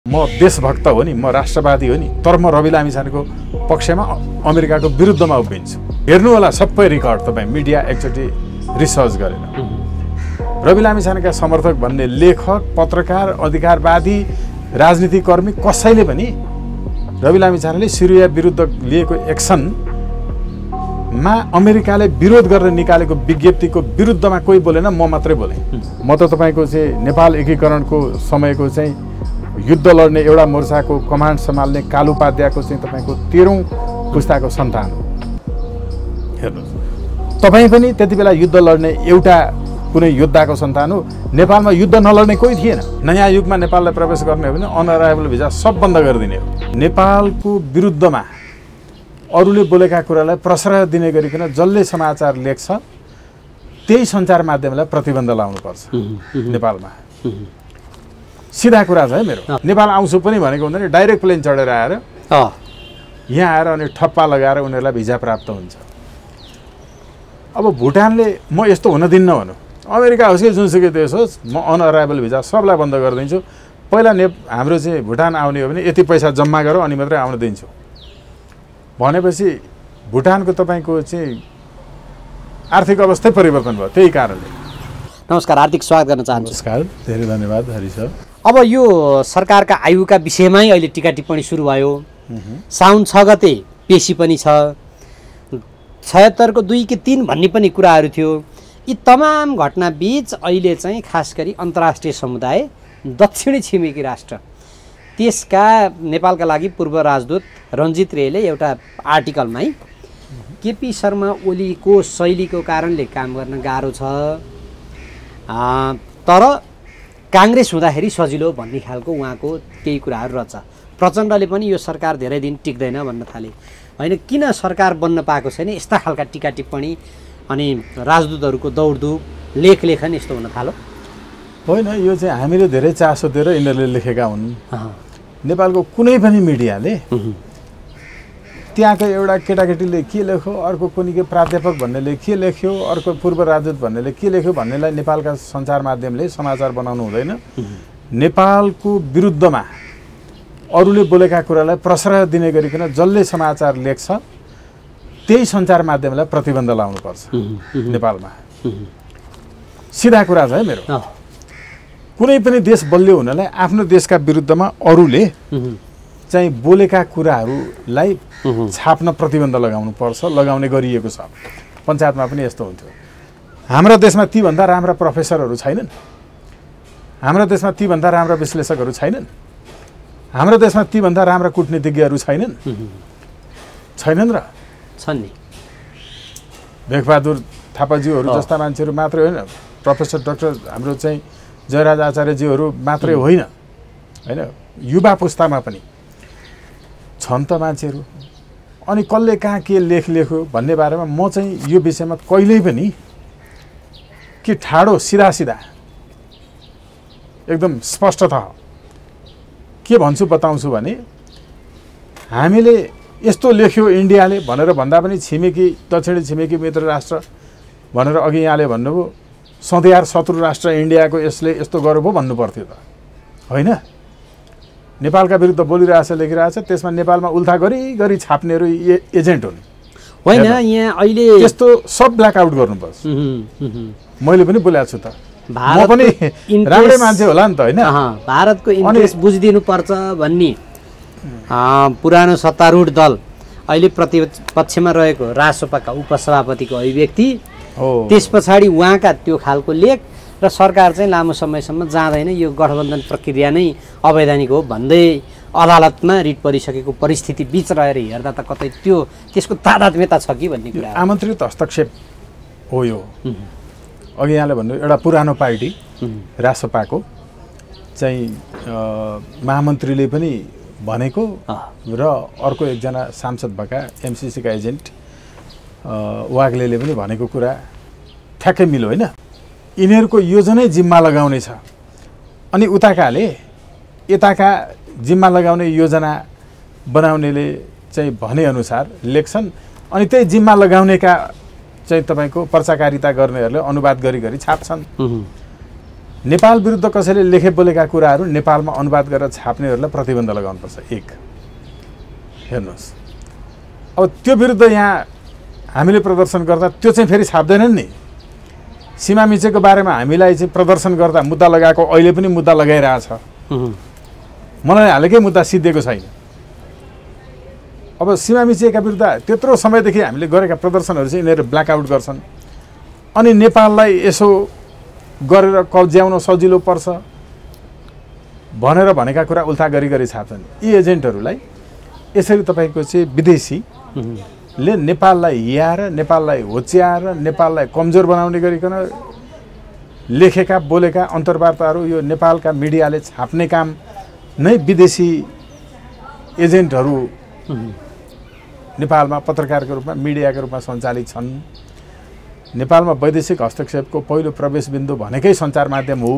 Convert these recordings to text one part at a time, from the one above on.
म देशभक्त हो नि, म राष्ट्रवादी हो नि, तर म रवि लामिछानेको पक्षमा अमेरिकाको विरुद्धमा उभिन्छु। हेर्नु होला सबै रिकर्ड तपाईँ मिडिया एकचोटि रिसर्च गरेर। रवि लामिछानेका समर्थक भन्ने लेखक, पत्रकार, अधिकारवादी, राजनीतिकर्मी कसैले पनि रवि लामिछानेले सिरिया विरुद्ध लिएको एक्सनमा अमेरिकाले विरोध गरेर निकालेको विज्ञप्तिको विरुद्धमा कोही बोलेन, म मात्रै बोलेँ। म त तपाईँको चाहिँ नेपाल एकीकरणको समयको चाहिँ युद्ध लड्ने एउटा मोर्चाको कमान्ड सम्हाल्ने कालु उपाध्यायको चाहिँ तपाईँको 13औं पुस्ताको सन्तान हो। हेर्नुहोस्, तपाईँ पनि त्यति बेला युद्ध लड्ने एउटा कुनै योद्धाको सन्तान हो। नेपालमा युद्ध नलड्ने कोही थिएन। नयाँ युगमा नेपाललाई प्रवेश गर्ने हो भने अनअराइभल भिजा सब बन्द गरिदिने हो। नेपालको विरुद्धमा अरूले बोलेका कुरालाई प्रश्रय दिने गरिकन जसले समाचार लेख्छ त्यही सञ्चार माध्यमलाई प्रतिबन्ध लाउनुपर्छ नेपालमा। सिधा कुरा छ है मेरो। नेपाल आउँछु पनि भनेको हुँदैन, डाइरेक्ट प्लेन चढेर आएर यहाँ आएर अनि ठप्पा लगाएर उनीहरूलाई भिजा प्राप्त हुन्छ। अब भुटानले म यस्तो हुन दिन्न भनौँ, अमेरिका होस् कि जुनसुकै देश होस्, म अनअराइभल भिजा सबलाई बन्द गरिदिन्छु। पहिला हाम्रो चाहिँ भुटान आउने हो भने यति पैसा जम्मा गरौँ अनि मात्रै आउन दिन्छु भनेपछि भुटानको तपाईँको चाहिँ आर्थिक अवस्थै परिवर्तन भयो त्यही कारणले। नमस्कार, हार्दिक स्वागत गर्न चाहन्छु। नमस्कार, धेरै धन्यवाद हरि सर। अब यो सरकारका आयुका विषयमै अहिले टिका टिप्पणी सुरु भयो। साउन 6 गते पेशी पनि छ, 76 को 2 कि 3 भन्ने पनि कुराहरू थियो। यी तमाम घटना बीच अहिले चाहिँ खास गरी अन्तर्राष्ट्रिय समुदाय, दक्षिणी छिमेकी राष्ट्र, त्यसका नेपालका लागि पूर्व राजदूत रञ्जित रेले एउटा आर्टिकलमै केपी शर्मा ओलीको शैलीको कारणले काम गर्न गाह्रो छ, तर काङ्ग्रेस हुँदाखेरि सजिलो भन्ने खालको उहाँको केही कुराहरू रहेछ। प्रचण्डले पनि यो सरकार धेरै दिन टिक्दैन भन्न थाले। होइन, किन सरकार बन्न पाएको छैन? यस्ता खालका टिका टिप्पणी अनि राजदूतहरूको दौडधुप, लेखन यस्तो हुन थाल्यो। होइन, यो चाहिँ हामीले धेरै चासो दिएर यिनीहरूले लेखेका हुन्। नेपालको कुनै पनि मिडियाले त्यहाँको एउटा केटाकेटीले के लेख्यो, अर्को कुनै के प्राध्यापक भन्नेले के लेख्यो, अर्को पूर्व राजदूत भन्नेले के लेख्यो भन्नेलाई नेपालका सञ्चार माध्यमले समाचार बनाउनु हुँदैन। नेपालको विरुद्धमा अरूले बोलेका कुरालाई प्रश्रय दिने गरिकन जसले समाचार लेख्छ त्यही सञ्चार माध्यमलाई प्रतिबन्ध लाउनुपर्छ नेपालमा। सिधा कुरा छ है मेरो। कुनै पनि देश बलियो हुनलाई आफ्नो देशका विरुद्धमा अरूले चाहिँ बोलेका कुराहरूलाई छाप्न प्रतिबन्ध लगाउनु पर्छ, लगाउने गरिएको छ। पञ्चायतमा पनि यस्तो हुन्थ्यो। हाम्रो देशमा तीभन्दा राम्रा प्रोफेसरहरू छैनन्, हाम्रो देशमा तीभन्दा राम्रा विश्लेषकहरू छैनन्, हाम्रो देशमा तीभन्दा राम्रा कूटनीतिज्ञहरू छैनन् र छन् नि। भेकबहादुर थापाज्यूहरू जस्ता मान्छेहरू मात्रै होइन, प्रोफेसर डाक्टर हाम्रो चाहिँ जयराज आचार्यज्यूहरू मात्रै होइन, होइन युवा पुस्तामा पनि छन् त मान्छेहरू। अनि कसले कहाँ के लेख्यो भन्ने बारेमा म चाहिँ यो विषयमा कहिल्यै पनि कि ठाडो सिधा एकदम स्पष्टतः के भन्छु बताउँछु भने, हामीले यस्तो लेख्यो इन्डियाले भनेर भन्दा पनि छिमेकी दक्षिणी छिमेकी मित्र राष्ट्र भनेर अघि यहाँले भन्नुभयो, सधैँ शत्रु राष्ट्र इन्डियाको यसले यस्तो गर्यो पो भन्नु पर्थ्यो त, होइन? नेपालका विरुद्ध बोलिरहेछ, लेखिरहेछ, त्यसमा नेपालमा उल्था गरी छाप्नेहरू एजेन्ट हुन्। होइन, यहाँ अहिले त्यस्तो सब ब्ल्याकआउट गर्नुपर्छ। मैले पनि बोलेको छु त, म पनि राम्रै मान्छे होला नि त, होइन? भारतको इन्ट्रेस्ट बुझिदिनुपर्छ भन्ने पुरानो सत्तारूढ दल अहिले प्रतिपक्षमा रहेको रासोपाका उपसभापतिको अभिव्यक्ति हो। त्यस पछाडि उहाँका त्यो खालको लेख र सरकार चाहिँ लामो समयसम्म जाँदैन, यो गठबन्धन प्रक्रिया नै अवैधानिक हो भन्दै अदालतमा रिट परिसकेको परिस्थिति बीच रहेर हेर्दा त कतै त्यसको तादात्म्यता छ कि भन्ने कुरा। आमन्त्रित हस्तक्षेप हो यो। अघि यहाँले भन्नु एउटा पुरानो पार्टी रासपाको चाहिँ महामन्त्रीले पनि भनेको र अर्को एकजना सांसद भएका एमसिसीका एजेन्ट वाग्लेले पनि भनेको कुरा ठ्याक्कै मिल्यो, होइन? यिनीहरूको योजनै जिम्मा लगाउने छ, अनि उताकाले यताका जिम्मा लगाउने योजना बनाउनेले चाहिँ भनेअनुसार लेख्छन्, अनि त्यही जिम्मा लगाउनेका चाहिँ तपाईँको पत्रकारिता गर्नेहरूले अनुवाद गरी छाप्छन्। नेपाल विरुद्ध कसैले लेखे बोलेका कुराहरू नेपालमा अनुवाद गरेर छाप्नेहरूलाई प्रतिबन्ध लगाउनुपर्छ। एक हेर्नुहोस्, अब त्यो विरुद्ध यहाँ हामीले प्रदर्शन गर्दा त्यो चाहिँ फेरि छाप्दैनन् नि। सीमा मिचेको बारेमा हामीलाई चाहिँ प्रदर्शन गर्दा मुद्दा लगाएको अहिले पनि मुद्दा लगाइरहेछ। मलाई हालेकै मुद्दा सिद्धिएको छैन। अब सीमा मिचेका विरुद्ध त्यत्रो समयदेखि हामीले गरेका प्रदर्शनहरू चाहिँ यिनीहरू ब्ल्याकआउट गर्छन् अनि नेपाललाई यसो गरेर कब्ज्याउन सजिलो पर्छ भनेर भनेका कुरा उल्था गरी छाप्छन्। यी एजेन्टहरूलाई यसरी तपाईँको चाहिँ विदेशीले नेपाललाई हियाएर, नेपाललाई होच्याएर, नेपाललाई कमजोर बनाउने गरिकन लेखेका बोलेका अन्तर्वार्ताहरू यो नेपालका मिडियाले छाप्ने काम नै विदेशी एजेन्टहरू नेपालमा पत्रकारको रूपमा, मिडियाको रूपमा सञ्चालित छन्। नेपालमा वैदेशिक हस्तक्षेपको पहिलो प्रवेश बिन्दु भनेकै सञ्चार माध्यम हो।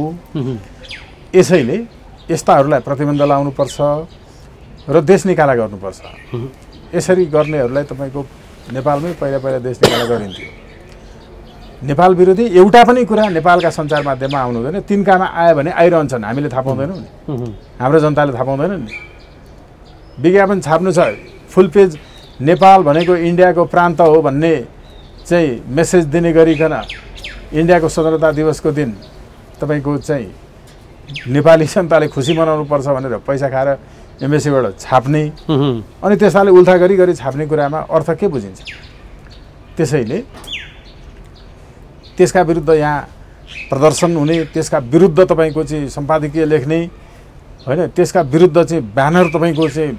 यसैले यस्ताहरूलाई प्रतिबन्ध लाउनुपर्छ र देश निकाला गर्नुपर्छ। यसरी गर्नेहरूलाई तपाईँको नेपालमै पहिला देश निकाला गरिन्थ्यो। नेपाल विरोधी एउटा पनि कुरा नेपालका सञ्चार माध्यममा आउनु हुँदैन। तिनकामा आयो भने आइरहन्छन्, हामीले थाहा पाउँदैनौँ नि, हाम्रो जनताले थाहा पाउँदैनन् नि। विज्ञापन छाप्नु छ, फुल पेज नेपाल भनेको इन्डियाको प्रान्त हो भन्ने चाहिँ मेसेज दिने गरिकन इन्डियाको स्वतन्त्रता दिवसको दिन तपाईँको चाहिँ नेपाली जनताले खुसी मनाउनुपर्छ भनेर पैसा खाएर एम्बेसीबाट छाप्ने अनि त्यसैले उल्था गरी छाप्ने कुरामा अर्थ के बुझिन्छ? त्यसैले त्यसका विरुद्ध यहाँ प्रदर्शन हुने, त्यसका विरुद्ध तपाईँको चाहिँ सम्पादकीय लेख्ने होइन, त्यसका विरुद्ध चाहिँ ब्यानर तपाईँको चाहिँ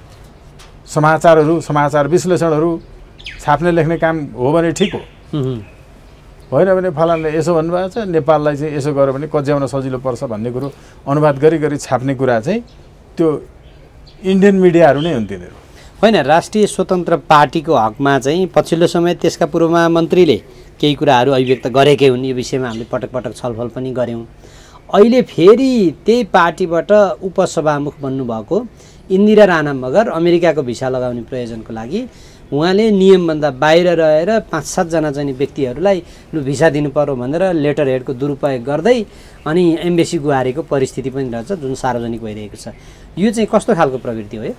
समाचारहरू, समाचार विश्लेषणहरू छाप्ने लेख्ने काम हो भने ठिक हो, होइन भने फलानले यसो भन्नुभएको छ, नेपाललाई चाहिँ यसो गर्यो भने कज्याउन सजिलो पर्छ भन्ने कुरो अनुवाद गरी छाप्ने कुरा चाहिँ त्यो इन्डियन मिडियाहरू नै हुन् तिनीहरू। होइन, राष्ट्रिय स्वतन्त्र पार्टीको हकमा चाहिँ पछिल्लो समय त्यसका पूर्व महामन्त्रीले केही कुराहरू अभिव्यक्त गरेकै हुन्। यो विषयमा हामीले पटक पटक छलफल पनि गऱ्यौँ। अहिले फेरि त्यही पार्टीबाट उपसभामुख बन्नुभएको इन्दिरा राणा मगर अमेरिकाको भिसा लगाउने प्रयोजनको लागि उहाँले नियमभन्दा बाहिर रहेर 5-7 जना चाहिँ व्यक्तिहरूलाई लु भिसा दिनु पर्यो भनेर लेटर हेडको दुरुपयोग गर्दै अनि एम्बेसी गुहारेको परिस्थिति पनि रहेछ जुन सार्वजनिक भइरहेको छ। यो चाहिँ कस्तो खालको प्रवृत्ति हो?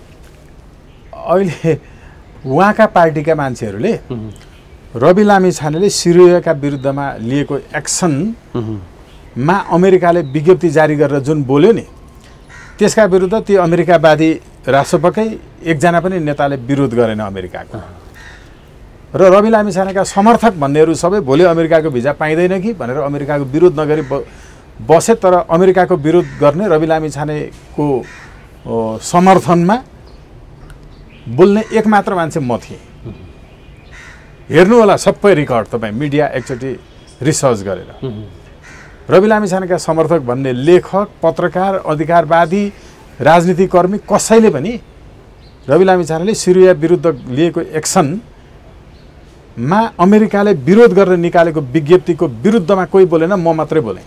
अहिले उहाँका पार्टीका मान्छेहरूले रवि लामिछानेले सिरियाका विरुद्धमा लिएको एक्सनमा अमेरिकाले विज्ञप्ति जारी गरेर जुन बोल्यो नि, त्यसका विरुद्ध ती अमेरिकावादी राष्ट्रपतिकै एकजना पनि नेताले विरोध गरेन अमेरिकाको। र रवि लामिछानेका समर्थक भन्नेहरू सबै भोलि अमेरिकाको भिजा पाइँदैन कि भनेर अमेरिकाको विरोध नगरी बसे, तर अमेरिकाको विरोध गर्ने रवि लामिछानेको समर्थनमा बोल्ने एक मात्र मान्छे म थिएँ। हेर्नु होला सबै रेकर्ड तपाईँ मिडिया एकचोटि रिसर्च गरेर। रवि लामिछानेका समर्थक भन्ने लेखक, पत्रकार, अधिकारवादी, राजनीतिकर्मी कसैले पनि रवि लामिछानेले सिरिया विरुद्ध लिएको एक्सनमा अमेरिकाले विरोध गरेर निकालेको विज्ञप्तिको विरुद्धमा कोही बोलेन, म मात्रै बोलेँ।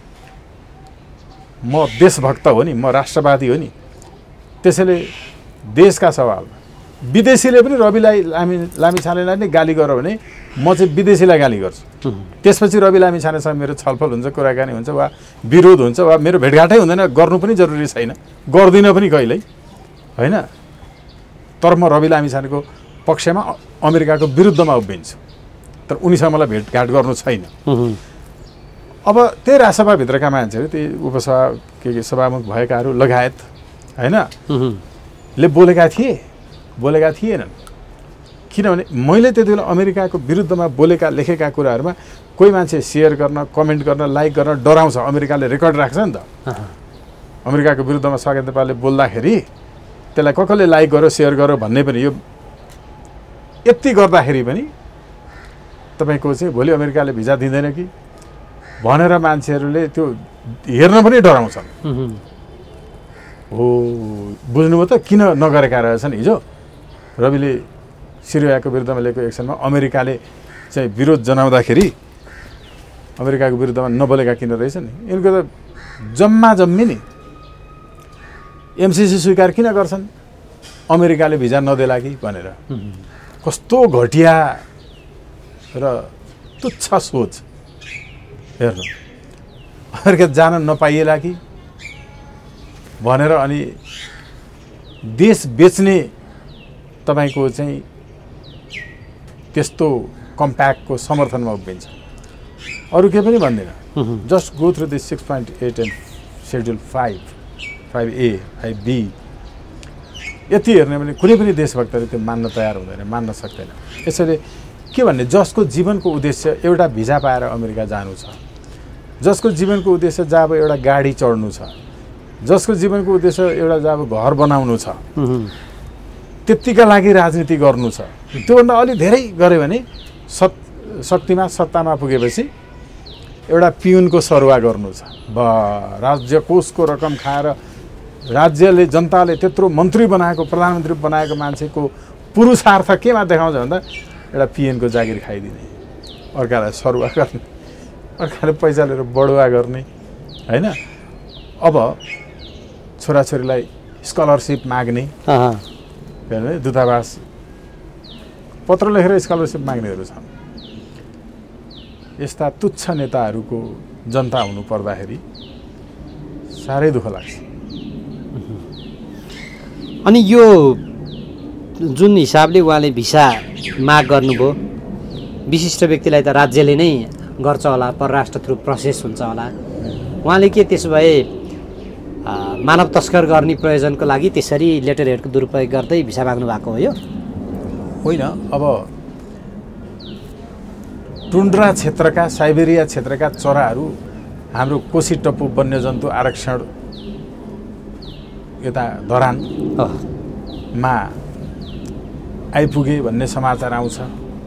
म देशभक्त हो नि, म राष्ट्रवादी हो नि। त्यसैले देशका सवालमा विदेशीले पनि रवि लामिछानेलाई नै गाली गर्यो भने म चाहिँ विदेशीलाई गाली गर्छु। त्यसपछि रवि लामिछानेसँग मेरो छलफल हुन्छ, कुराकानी हुन्छ वा विरोध हुन्छ वा मेरो भेटघाटै हुँदैन, गर्नु पनि जरुरी छैन, गर्दिनँ पनि कहिल्यै, होइन। तर म रवि लामिछानेको पक्षमा अमेरिकाको विरुद्धमा उभिन्छु, तर उनीसँग मलाई भेटघाट गर्नु छैन। अब त्यही राजसभाभित्रका मान्छेहरू, त्यही उपसभा के सभामुख भएकाहरू लगायत होइन ले बोलेका थिएनन्। किनभने मैले त्यति बेला अमेरिकाको विरुद्धमा बोलेका लेखेका कुराहरूमा कोही मान्छे सेयर गर्न, कमेन्ट गर्न, लाइक गर्न डराउँछ। अमेरिकाले रेकर्ड राख्छ नि त। अमेरिकाको विरुद्धमा स्वागत नेपालले बोल्दाखेरि त्यसलाई कसले लाइक गर्यो, सेयर गर्यो भन्ने पनि यो यति गर्दाखेरि पनि तपाईँको चाहिँ भोलि अमेरिकाले भिजा दिँदैन कि भनेर मान्छेहरूले त्यो हेर्न पनि डराउँछन्। हो, बुझ्नुभयो त किन नगरेका रहेछन्? हिजो रविले सिरियाको विरुद्धमा लिएको एक्सनमा अमेरिकाले चाहिँ विरोध जनाउँदाखेरि अमेरिकाको विरुद्धमा नबोलेका किन रहेछन्? यिनको त जम्मी नि एमसिसी स्वीकार किन गर्छन्? अमेरिकाले भिजा नदेला कि भनेर। कस्तो घटिया र तुच्छ सोच। हेर्नु, अमेरिका जान नपाइएला कि भनेर अनि देश बेच्ने तपाईको चाहिँ त्यस्तो कम्प्याक्टको समर्थनमा उभिन्छ। अरू केही पनि भन्दैन। Just go through this 6.8 and schedule 5A 5B यति हेर्ने भने कुनै पनि देशभक्तले त्यो मान्न तयार हुँदैन, मान्न सक्दैन। यसैले के भन्ने, जसको जीवनको उद्देश्य एउटा भिजा पाएर अमेरिका जानु छ, जसको जीवनको उद्देश्य जब एउटा गाडी चढ्नु छ, जसको जीवनको उद्देश्य एउटा जब घर बनाउनु छ, त्यतिका लागि राजनीति गर्नु छ, त्योभन्दा अलि धेरै गऱ्यो भने शक्तिमा सत्तामा पुगेपछि एउटा पिउनको सरुवा गर्नु छ, राज्य कोषको रकम खाएर राज्यले जनताले त्यत्रो मन्त्री बनाएको प्रधानमन्त्री बनाएको मान्छेको पुरुषार्थ केमा देखाउँछ भन्दा एउटा पिएनको जागिर खाइदिने, अर्कालाई सरुवा गर्ने, अर्काले पैसा लिएर बढुवा गर्ने हैन। अब छोराछोरीलाई स्कलरसिप माग्ने, दूतावास पत्र लेखेर स्कलरसिप माग्नेहरू छन्। यस्ता तुच्छ नेताहरूको जनता हुनु पर्दाखेरि साह्रै दुःख लाग्छ। अनि यो जुन हिसाबले उहाँले भिसा माग गर्नुभयो, विशिष्ट व्यक्तिलाई त राज्यले नै गर्छ होला, परराष्ट्र थ्रु प्रोसेस हुन्छ होला, उहाँले के त्यसो भए मानव तस्कर गर्ने प्रयोजनको लागि त्यसरी लेटर हेडको दुरुपयोग गर्दै भिसा माग्नु भएको हो? यो होइन। अब टुन्ड्रा क्षेत्रका, साइबेरिया क्षेत्रका चराहरू हाम्रो कोशी टप्पु वन्यजन्तु आरक्षण यता धरानमा आइपुगे भन्ने समाचार आउँछ।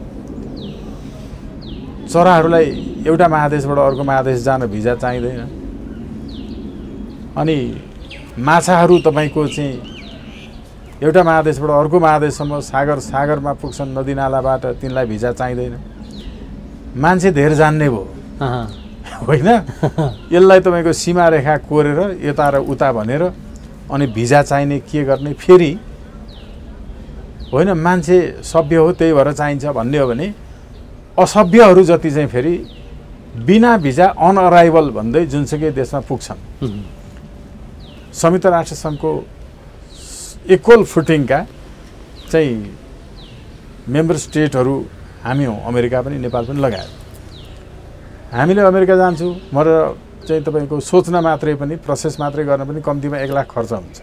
चराहरूलाई एउटा महादेशबाट अर्को महादेश जान भिजा चाहिँदैन। अनि माछाहरू तपाईको चाहिँ एउटा महादेशबाट अर्को महादेशसम्म सागरमा पुग्छन्, नदीनालाबाट, तिनलाई भिजा चाहिँदैन। मान्छे धेर जान्ने भयो होइन। यसलाई तपाईको सीमा रेखा कोरेर यता र उता भनेर अनि भिजा चाहिने के गर्ने, फेरि होइन मान्छे सभ्य हो त्यही भएर चाहिन्छ भन्ने हो भने असभ्यहरू जति चाहिँ फेरि बिना भिजा अनअराइभल भन्दै जुनसुकै देशमा पुग्छन्। संयुक्त राष्ट्र सङ्घको इक्वल फुटिङका चाहिँ मेम्बर स्टेटहरू हामी हौँ, अमेरिका पनि नेपाल पनि लगायो। हामीले अमेरिका जान्छौँ मर चाहिँ तपाईको सोच्न मात्रै पनि, प्रोसेस मात्रै गर्न पनि कम्तीमा 1 लाख खर्च हुन्छ।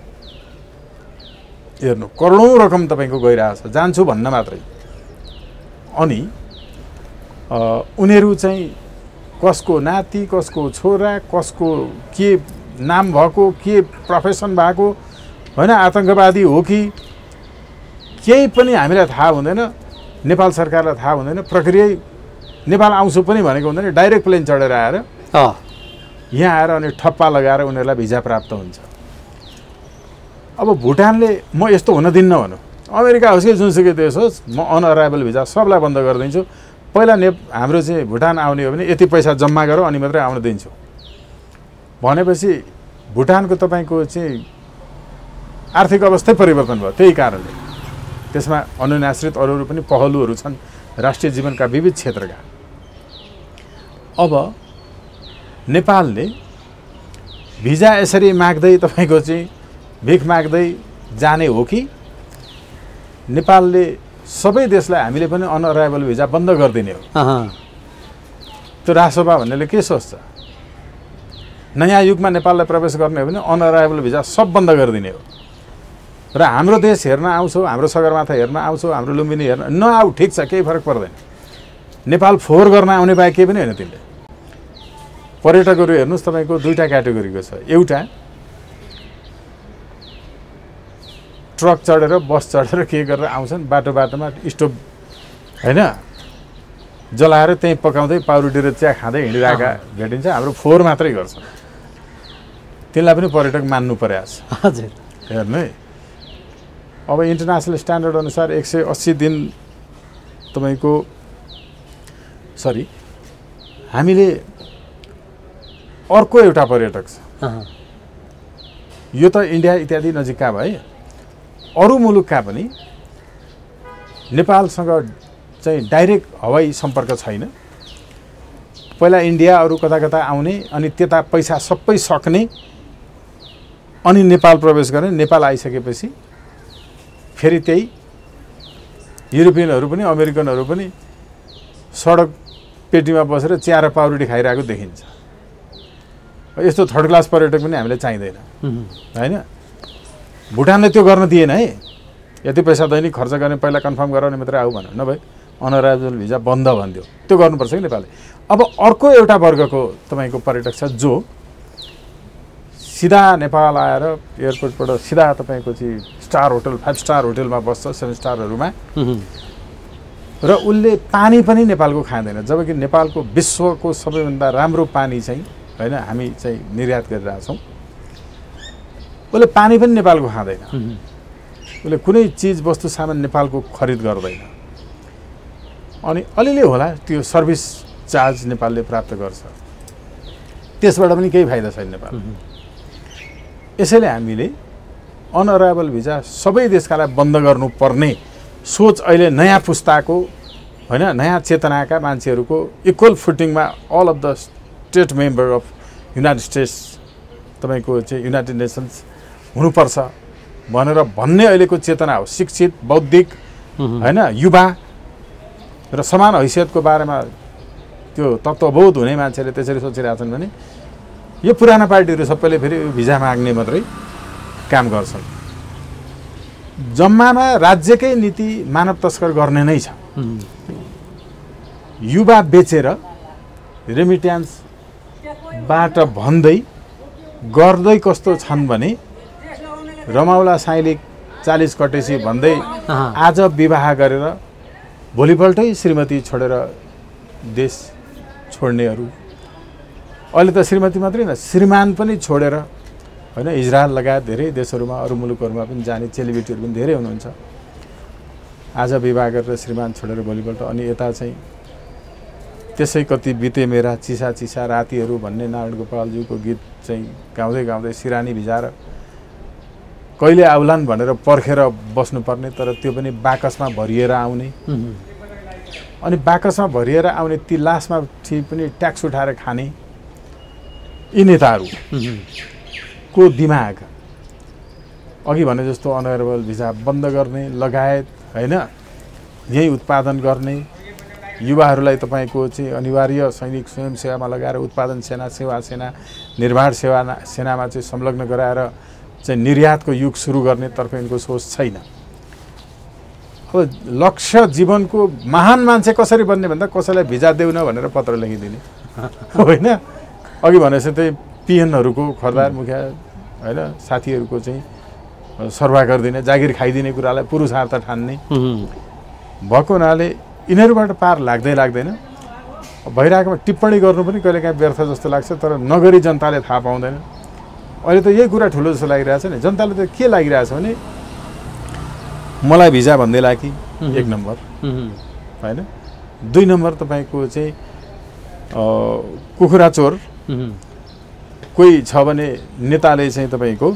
हेर्नु करोडौँ रकम तपाईको गइरहेछ जान्छु भन्न मात्रै। अनि उनीहरू चाहिँ कसको नाति, कसको छोरा, कसको के नाम भएको, के प्रोफेसन भएको होइन, आतंकवादी हो कि केही पनि हामीलाई थाहा हुँदैन, नेपाल सरकारलाई थाहा हुँदैन। प्रक्रिया नेपाल आउँछु पनि भनेको हुँदैन, डाइरेक्ट प्लेन चढेर आएर यहाँ आएर अनि ठप्पा लगाएर उनीहरूलाई भिजा प्राप्त हुन्छ। अब भुटानले म यस्तो हुन दिन्न भनौँ, अमेरिका होस् कि जुनसुकै देश होस्, म अनअराइभल भिजा सबलाई बन्द गरिदिन्छु। पहिला हाम्रो चाहिँ भुटान आउने हो भने यति पैसा जम्मा गर अनि मात्रै आउन दिन्छु भनेपछि भुटानको तपाईको चाहिँ आर्थिक अवस्था परिवर्तन भयो। त्यही कारणले त्यसमा अनुनाश्रित अरू पनि पहलुहरू छन् राष्ट्रिय जीवनका विविध क्षेत्रका। अब नेपालले भिजा यसरी माग्दै तपाईको चाहिँ भिख माग्दै जाने हो कि नेपालले सबै देशलाई हामीले पनि अनअराइभल भिजा बन्द गरिदिने हो? त्यो राष्ट्रसभा भन्नेले के सोच्छ? नयाँ युगमा नेपाललाई प्रवेश गर्ने हो भने अनअराइभल भिजा सब बन्द गरिदिने हो र हाम्रो देश हेर्न आउँछौ, हाम्रो सगरमाथा हेर्न आउँछौ, हाम्रो लुम्बिनी हेर्न नआऊ, ठिक छ, केही फरक पर्दैन। नेपाल फोहोर गर्न आउने बाहेक केही पनि होइन। तिनले पर्यटकहरू हेर्नुहोस् तपाईँको 2टा क्याटेगोरीको छ। एउटा ट्रक चढेर बस चढेर के गरेर आउँछन्, बाटोमा स्टोभ होइन जलाएर त्यहीँ पकाउँदै पाउरुटी र चिया खाँदै हिँडिरहेका भेटिन्छ। हाम्रो फोहोर मात्रै गर्छ। तिनलाई पनि पर्यटक मान्नु परेको छ। हजुर हेर्नु है, अब इन्टरनेसनल स्ट्यान्डर्ड अनुसार 180 दिन तपाईँको हामीले अर्को एउटा पर्यटक छ। यो त इन्डिया इत्यादि नजिकका भए, अरू मुलुकका पनि नेपालसँग चाहिँ डाइरेक्ट हवाई सम्पर्क छैन। पहिला इन्डिया अरू कता कता आउने अनि त्यता पैसा सबै सक्ने अनि नेपाल प्रवेश गर्ने। नेपाल आइसकेपछि फेरि त्यही युरोपियनहरू पनि अमेरिकनहरू पनि सडक पेटीमा बसेर चिया र पाउरोटी खाइरहेको देखिन्छ। यस्तो थर्ड क्लास पर्यटक पनि हामीले चाहिँदैन होइन। भुटानले त्यो गर्न दिएन है, यति पैसा दैनिक खर्च गर्ने पहिला कन्फर्म गराउने मात्रै आऊ भन्यो, नभए अनअराइभल भिजा बन्द भनिदियो। त्यो गर्नुपर्छ कि नेपालले। अब अर्को एउटा वर्गको तपाईँको पर्यटक छ जो सिधा नेपाल आएर एयरपोर्टबाट सिधा तपाईँको चाहिँ स्टार होटल 5 स्टार होटलमा बस्छ, 7 स्टारहरूमा, र उसले पानी पनि नेपालको खाँदैन, जबकि नेपालको विश्वको सबैभन्दा राम्रो पानी चाहिँ होइन हामी चाहिँ निर्यात गरिरहेछौँ। उसले पानी पनि नेपालको खाँदैन, उसले कुनै चिज वस्तु सामान नेपालको खरिद गर्दैन। अनि अलिअलि होला त्यो सर्भिस चार्ज नेपालले प्राप्त गर्छ, त्यसबाट पनि केही फाइदा छैन नेपाल। यसैले हामीले अनअराइभल भिजा सबै देशका लागि बन्द गर्नुपर्ने सोच अहिले नयाँ पुस्ताको होइन, नयाँ चेतनाका मान्छेहरूको इक्वल फुटिङमा all of the state member of United States तपाईँको चाहिँ युनाइटेड नेसन्स हुनुपर्छ भनेर भन्ने अहिलेको चेतना हो। शिक्षित, बौद्धिक होइन, युवा र समान हैसियतको बारेमा त्यो तत्त्वबोध हुने मान्छेले त्यसरी सोचिरहेछन् भने यो पुराना पार्टीहरू सबैले फेरि भिजा माग्ने मात्रै काम गर्छन्। जम्मामा राज्यकै नीति मानव तस्कर गर्ने नै छ। युवा बेचेर रेमिट्यान्सबाट भन्दै गर्दै कस्तो छन् भने रमाउला साइलिक 40 कटेसी भन्दै आज विवाह गरेर भोलिपल्टै श्रीमती छोडेर देश छोड्नेहरू, अहिले त श्रीमती मात्रै न श्रीमान पनि छोडेर होइन इजरायल लगायत धेरै देशहरूमा अरू मुलुकहरूमा पनि जाने चेलिबेटीहरू पनि धेरै हुनुहुन्छ। आज विवाह गरेर श्रीमान छोडेर भोलिपल्ट अनि यता चाहिँ त्यसै कति बिते मेरा चिसा चिसा रातिहरू भन्ने नारायण गोपालज्यूको गीत चाहिँ गाउँदै गाउँदै सिरानी भिजाएर कहिले आउलान् भनेर पर्खेर बस्नुपर्ने, तर त्यो पनि बाकसमा भरिएर आउने। अनि बाकसमा भरिएर आउने ती लासमा पनि ट्याक्स उठाएर खाने यी नेताहरूको दिमाग अघि भने जस्तो अनअराइभल भिजा बन्द गर्ने लगायत होइन, यही उत्पादन गर्ने, युवाहरूलाई तपाईँको चाहिँ अनिवार्य सैनिक स्वयंसेवामा लगाएर उत्पादन सेना, सेवा सेना, निर्माण सेनामा चाहिँ संलग्न गराएर चाहिँ निर्यातको युग सुरु गर्नेतर्फ यिनको सोच छैन। अब लक्ष्य जीवनको महान मान्छे कसरी बन्ने भन्दा कसैलाई भिजा देऊ न भनेर पत्र लेखिदिने होइन। अघि भनेपछि त्यही पिएनहरूको खरदार मुखिया होइन साथीहरूको चाहिँ सर्वा गरिदिने, जागिर खाइदिने कुरालाई पुरुषार्थ ठान्ने भएको हुनाले यिनीहरूबाट पार लाग्दैन। भइरहेकोमा टिप्पणी गर्नु पनि कहिलेकाहीँ व्यर्थ जस्तो लाग्छ, तर नगरी जनताले थाहा पाउँदैन। अहिले त यही कुरा ठुलो जस्तो लागिरहेछ नि। जनताले त के लागिरहेछ भने मलाई भिजा भन्दै लाग्यो कि 1 नम्बर होइन, 2 नम्बर तपाईँको चाहिँ कुखुरा चोर कोही छ भने नेताले चाहिँ तपाईँको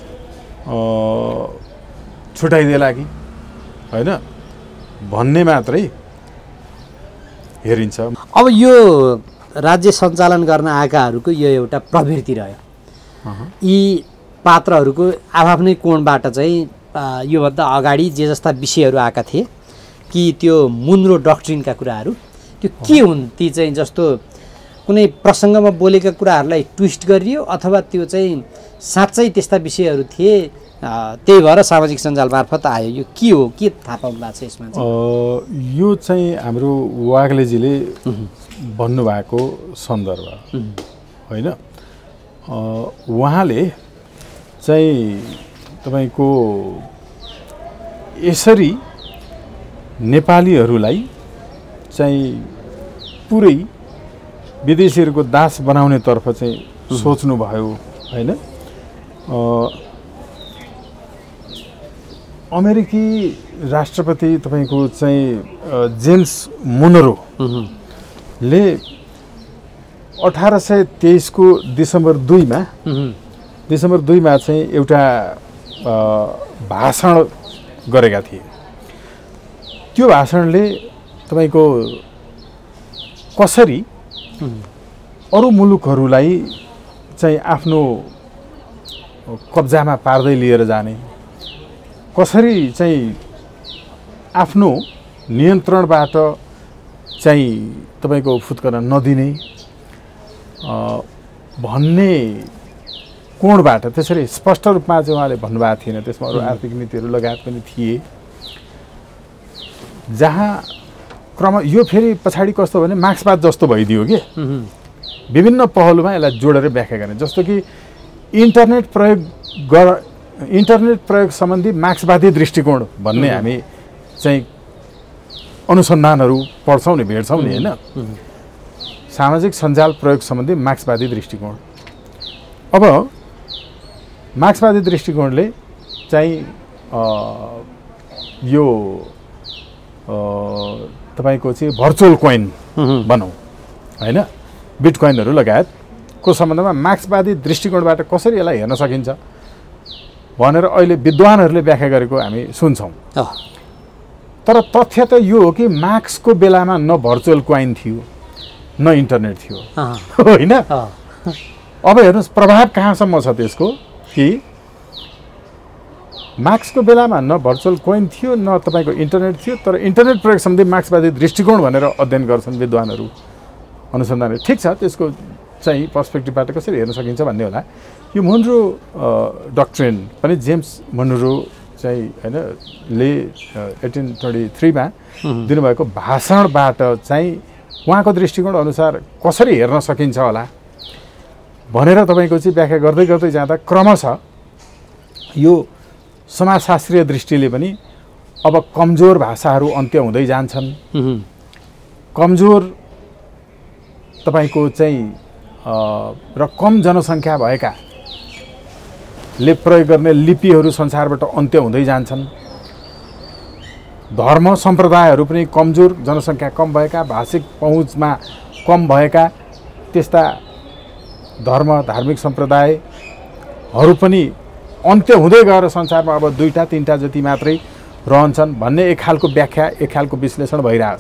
छुटाइदिएला कि होइन भन्ने मात्रै हेरिन्छ। अब यो राज्य सञ्चालन गर्न आएकाहरूको यो एउटा प्रवृत्ति रह्यो। यी पात्रहरूको आफ्नै कोणबाट चाहिँ योभन्दा अगाडि जे जस्ता विषयहरू आएका थिए कि त्यो मुन्द्रो डक्ट्रिनका कुराहरू त्यो के हुन्, ती चाहिँ जस्तो कुनै प्रसङ्गमा बोलेका कुराहरूलाई ट्विस्ट गरियो अथवा त्यो चाहिँ साँच्चै त्यस्ता विषयहरू थिए, त्यही भएर सामाजिक सञ्जाल मार्फत आयो, यो के हो, के थाहा पाउनु भएको छ यसमा? यो चाहिँ हाम्रो वाग्लेजीले भन्नुभएको सन्दर्भ होइन। उहाँले चाहिँ तपाईँको यसरी नेपालीहरूलाई चाहिँ पुरै विदेशीहरूको दास बनाउने तर्फ चाहिँ सोच्नुभयो होइन। अमेरिकी राष्ट्रपति तपाईँको चाहिँ जेम्स मोनरोले 1823 को डिसेम्बर 2 मा चाहिँ एउटा भाषण गरेका थिए। त्यो भाषणले तपाईँको कसरी अरू मुलुकहरूलाई चाहिँ आफ्नो कब्जामा पार्दै लिएर जाने, कसरी चाहिँ आफ्नो नियन्त्रणबाट चाहिँ तपाईँको फुत्कन नदिने भन्ने कोणबाट त्यसरी स्पष्ट रूपमा चाहिँ उहाँले भन्नुभएको थिएन। त्यसमा अरू आर्थिक नीतिहरू लगायत पनि थिए, जहाँ क्रम यो फेरि पछाडि कस्तो भने मार्क्सवाद जस्तो भइदियो कि विभिन्न पहलुमा यसलाई जोडेर व्याख्या गर्ने। जस्तो कि इन्टरनेट प्रयोग सम्बन्धी मार्क्सवादी दृष्टिकोण भन्ने हामी चाहिँ अनुसन्धानहरू पढ्छौँ नि, भेट्छौँ नि होइन। सामाजिक सञ्जाल प्रयोग सम्बन्धी मार्क्सवादी दृष्टिकोण। अब मार्क्सवादी दृष्टिकोणले चाहिँ यो तपाईँको चाहिँ भर्चुअल कोइन भनौँ होइन, बिटकोइनहरू लगायतको सम्बन्धमा मार्क्सवादी दृष्टिकोणबाट कसरी यसलाई हेर्न सकिन्छ भनेर अहिले विद्वानहरूले व्याख्या गरेको हामी सुन्छौँ। तर तथ्य त यो हो कि मार्क्सको बेलामा न भर्चुअल कोइन थियो न इन्टरनेट थियो होइन। अब हेर्नुहोस् प्रभाव कहाँसम्म छ त्यसको कि मार्क्सको बेलामा न भर्चुअल कोइन थियो न तपाईँको इन्टरनेट थियो, तर इन्टरनेट प्रयोग सम्बन्धी मार्क्सवादी दृष्टिकोण भनेर अध्ययन गर्छन् विद्वानहरू, अनुसन्धानहरू। ठिक छ, त्यसको चाहिँ पर्सपेक्टिभबाट कसरी हेर्न सकिन्छ भन्ने होला। यो मुनरो डक्ट्रिन पनि जेम्स मुनरो चाहिँ होइन ले 1823 मा दिनुभएको भाषणबाट चाहिँ उहाँको दृष्टिकोण अनुसार कसरी हेर्न सकिन्छ होला भनेर तपाईँको चाहिँ व्याख्या गर्दै गर्दै जाँदा क्रमशः यो समाजशास्त्रीय दृष्टिले पनि अब कमजोर भाषाहरू अन्त्य हुँदै जान्छन्। कमजोर तपाईँको चाहिँ र कम जनसङ्ख्या भएकाले प्रयोग गर्ने लिपिहरू संसारबाट अन्त्य हुँदै जान्छन्। धर्म सम्प्रदायहरू पनि कमजोर, जनसङ्ख्या कम भएका, भाषिक पहुँचमा कम भएका त्यस्ता धार्मिक सम्प्रदायहरू पनि अन्त्य हुँदै गएर संसारमा अब 2-3 जति मात्रै रहन्छन् भन्ने एक खालको व्याख्या, एक खालको विश्लेषण भइरहेछ।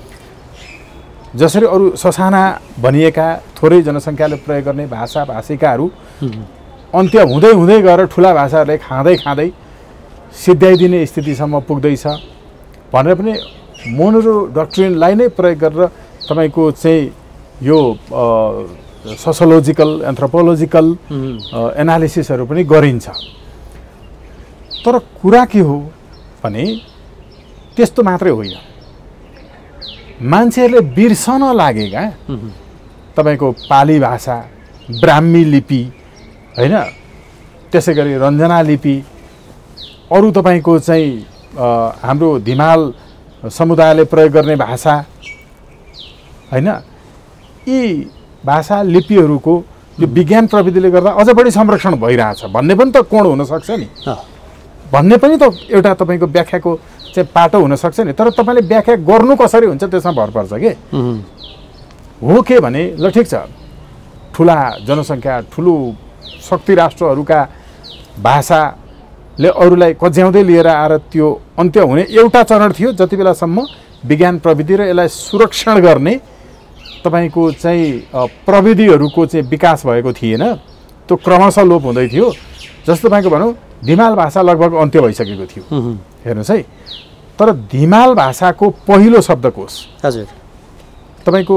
जसरी अरू ससाना भनिएका थोरै जनसङ्ख्याले प्रयोग गर्ने भाषिकाहरू अन्त्य हुँदै हुँदै गएर ठुला भाषाहरूले खाँदै सिद्ध्याइदिने स्थितिसम्म पुग्दैछ भनेर पनि मोनरो डक्ट्रिनलाई नै प्रयोग गरेर तपाईँको चाहिँ यो सोसियोलोजिकल एन्थ्रोपोलोजिकल एनालिसिसहरू पनि गरिन्छ। तर कुरा के हो भने त्यस्तो मात्रै होइन, मान्छेहरूले बिर्सन लागेका तपाईँको पाली भाषा, ब्राह्मी लिपि होइन, त्यसै गरी रञ्जना लिपि, अरू तपाईँको चाहिँ हाम्रो धिमाल समुदायले प्रयोग गर्ने भाषा होइन, यी भाषा लिपिहरूको यो विज्ञान प्रविधिले गर्दा अझ बढी संरक्षण भइरहेछ भन्ने पनि त कोण हुनसक्छ नि, भन्ने पनि त एउटा तपाईँको व्याख्याको चाहिँ पाटो हुनसक्छ नि। तर तपाईँले व्याख्या गर्नु कसरी हुन्छ त्यसमा भर पर्छ कि हो के भने ल ठिक छ, ठुला जनसङ्ख्या, ठुलो शक्ति राष्ट्रहरूका भाषाले अरूलाई कज्याउँदै लिएर आएर त्यो अन्त्य हुने एउटा चरण थियो जति बेलासम्म विज्ञान प्रविधि र यसलाई सुरक्षण गर्ने तपाईँको चाहिँ प्रविधिहरूको चाहिँ विकास भएको थिएन, त्यो क्रमशः लोप हुँदै थियो। जस्तो तपाईँको भनौँ धिमाल भाषा लगभग अन्त्य भइसकेको थियो हेर्नुहोस् है। तर धिमाल भाषाको पहिलो शब्दकोश हजुर तपाईँको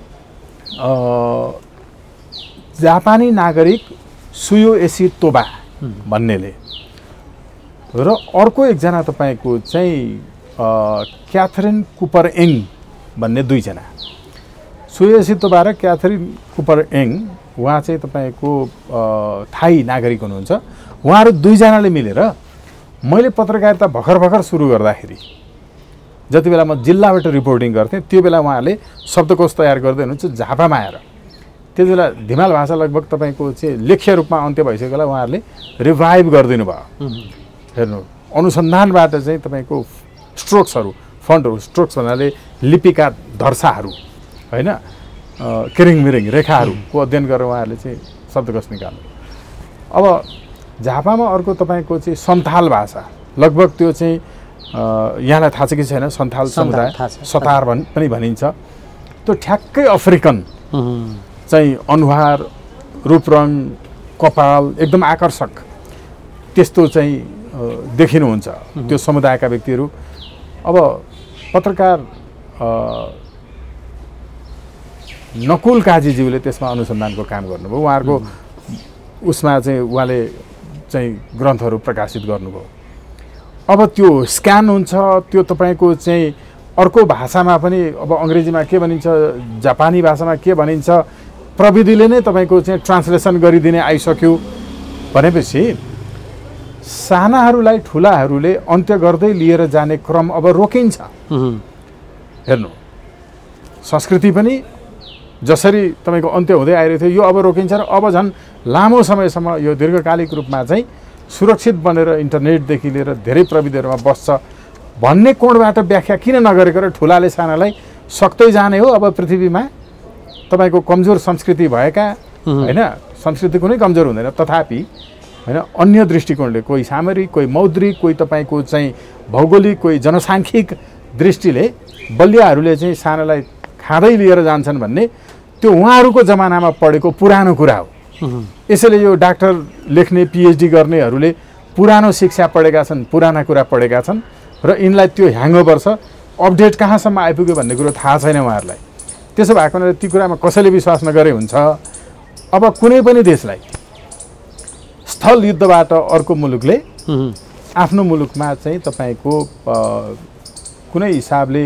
जापानी नागरिक सुयोएसी तोबा भन्नेले र अर्को एकजना तपाईँको चाहिँ क्याथरिन कुपर एङ भन्ने दुईजना, सुयोएसी तोबा र क्याथरिन कुपर एङ, उहाँ चाहिँ तपाईँको थाई नागरिक हुनुहुन्छ। उहाँहरू दुईजनाले मिलेर मैले पत्रकारिता भर्खर सुरु गर्दाखेरि जति बेला म जिल्लाबाट रिपोर्टिङ गर्थेँ त्यो बेला उहाँहरूले शब्दकोश तयार गर्दै हुनुहुन्छ झापामा आएर। त्यति बेला धिमाल भाषा लगभग तपाईँको चाहिँ लेख्य रूपमा अन्त्य भइसकेको बेला उहाँहरूले रिभाइभ गरिदिनु भयो। हेर्नु अनुसन्धानबाट चाहिँ तपाईँको स्ट्रोक्सहरू, फन्टहरू, स्ट्रोक्स भन्नाले लिपिका धर्साहरू होइन, किरिङमिरिङ रेखाहरूको अध्ययन गरेर उहाँहरूले चाहिँ शब्दकोश निकाल्नु। अब झापामा अर्को तपाईँको चाहिँ सन्थाल भाषा, लगभग त्यो चाहिँ यहाँलाई थाहा छ कि छैन, सन्थाल समुदाय सतार पनि भनिन्छ, त्यो ठ्याक्कै अफ्रिकन चाहिँ अनुहार, रूपरङ, कपाल एकदम आकर्षक त्यस्तो चाहिँ देखिनुहुन्छ त्यो समुदायका व्यक्तिहरू। अब पत्रकार नकुल काजीज्यूले त्यसमा अनुसन्धानको काम गर्नुभयो। उहाँहरूको उसमा चाहिँ उहाँले चाहिँ ग्रन्थहरू प्रकाशित गर्नुभयो। अब त्यो स्क्यान हुन्छ, त्यो तपाईँको चाहिँ अर्को भाषामा पनि, अब अङ्ग्रेजीमा के भनिन्छ, जापानी भाषामा के भनिन्छ, प्रविधिले नै तपाईँको चाहिँ ट्रान्सलेसन गरिदिने आइसक्यो भनेपछि सानाहरूलाई ठुलाहरूले अन्त्य गर्दै लिएर जाने क्रम अब रोकिन्छ। हेर्नु, संस्कृति पनि जसरी तपाईँको अन्त्य हुँदै आइरहेको थियो यो अब रोकिन्छ र अब झन् लामो समयसम्म यो दीर्घकालिक रूपमा चाहिँ सुरक्षित बनेर इन्टरनेटदेखि लिएर धेरै प्रविधिहरूमा बस्छ भन्ने कोणबाट व्याख्या किन नगरेको र ठुलाले सानालाई सक्दै जाने हो। अब पृथ्वीमा तपाईँको कमजोर संस्कृति भएका होइन, संस्कृति कुनै कमजोर हुँदैन, तथापि होइन अन्य दृष्टिकोणले, कोही सामरिक, कोही मौद्रिक, कोही तपाईँको चाहिँ भौगोलिक, कोही जनसाङ्ख्यिक दृष्टिले बलियाहरूले चाहिँ सानालाई खाँदै लिएर जान्छन् भन्ने त्यो उहाँहरूको जमानामा पढेको पुरानो कुरा हो। यसैले यो डाक्टर लेख्ने, पिएचडी गर्नेहरूले पुरानो शिक्षा पढेका छन्, पुराना कुरा पढेका छन् र यिनलाई त्यो ह्याङओभर छ, अपडेट कहाँसम्म आइपुग्यो भन्ने कुरो थाहा छैन उहाँहरूलाई। त्यसो भएको हुनाले ती कुरामा कसैले विश्वास नगरे हुन्छ। अब कुनै पनि देशलाई स्थल युद्धबाट अर्को मुलुकले आफ्नो मुलुकमा चाहिँ तपाईँको कुनै हिसाबले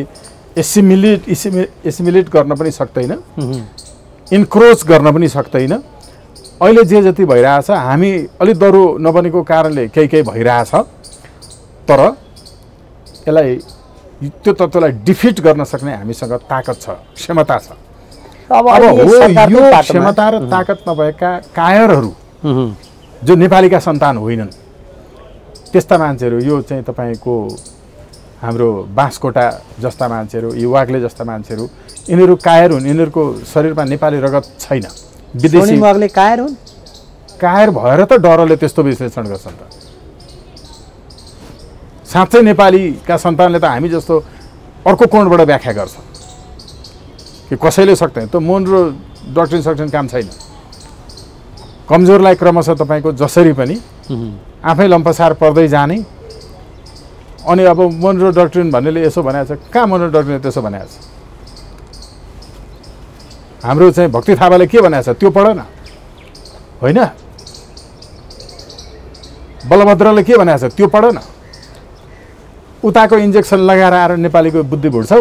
एसिमिलेट गर्न पनि सक्दैन, इन्क्रोच गर्न पनि सक्दैन। अहिले जे जति भइरहेछ हामी अलिक दह्रो नबनेको कारणले केही भइरहेछ, तर यसलाई त्यो तत्त्वलाई डिफिट गर्न सक्ने हामीसँग ताकत छ, क्षमता छ। अब यो क्षमता र ताकत नभएका कायरहरू जो नेपालीका सन्तान होइनन् त्यस्ता मान्छेहरू, यो चाहिँ तपाईँको हाम्रो बाँसकोटा जस्ता मान्छेहरू, युवागले जस्ता मान्छेहरू, यिनीहरू कायर हुन्। यिनीहरूको शरीरमा नेपाली रगत छैन। विदेशी युवागले कायर हुन्, कायर भएर त डरले त्यस्तो विश्लेषण गर्छन् त। साँच्चै नेपालीका सन्तानले त हामी जस्तो अर्को कोणबाट व्याख्या गर्छ कि कसैले सक्दैन। त्यो मोनरो डक्ट्रिन काम छैन। कमजोरलाई क्रमशः तपाईँको जसरी पनि आफै लम्पसार पर्दै जाने। अनि अब मोनरो डक्ट्रिन भन्नेले यसो भनेको छ, कहाँ मोनरो डक्ट्रिनले त्यसो भनेको छ? हाम्रो चाहिँ भक्ति थापाले के भनेको छ त्यो पढ न, होइन? बलभद्रले के भनेको छ त्यो पढ न। उताको इन्जेक्सन लगाएर आएर नेपालीको बुद्धि भुट्छौ?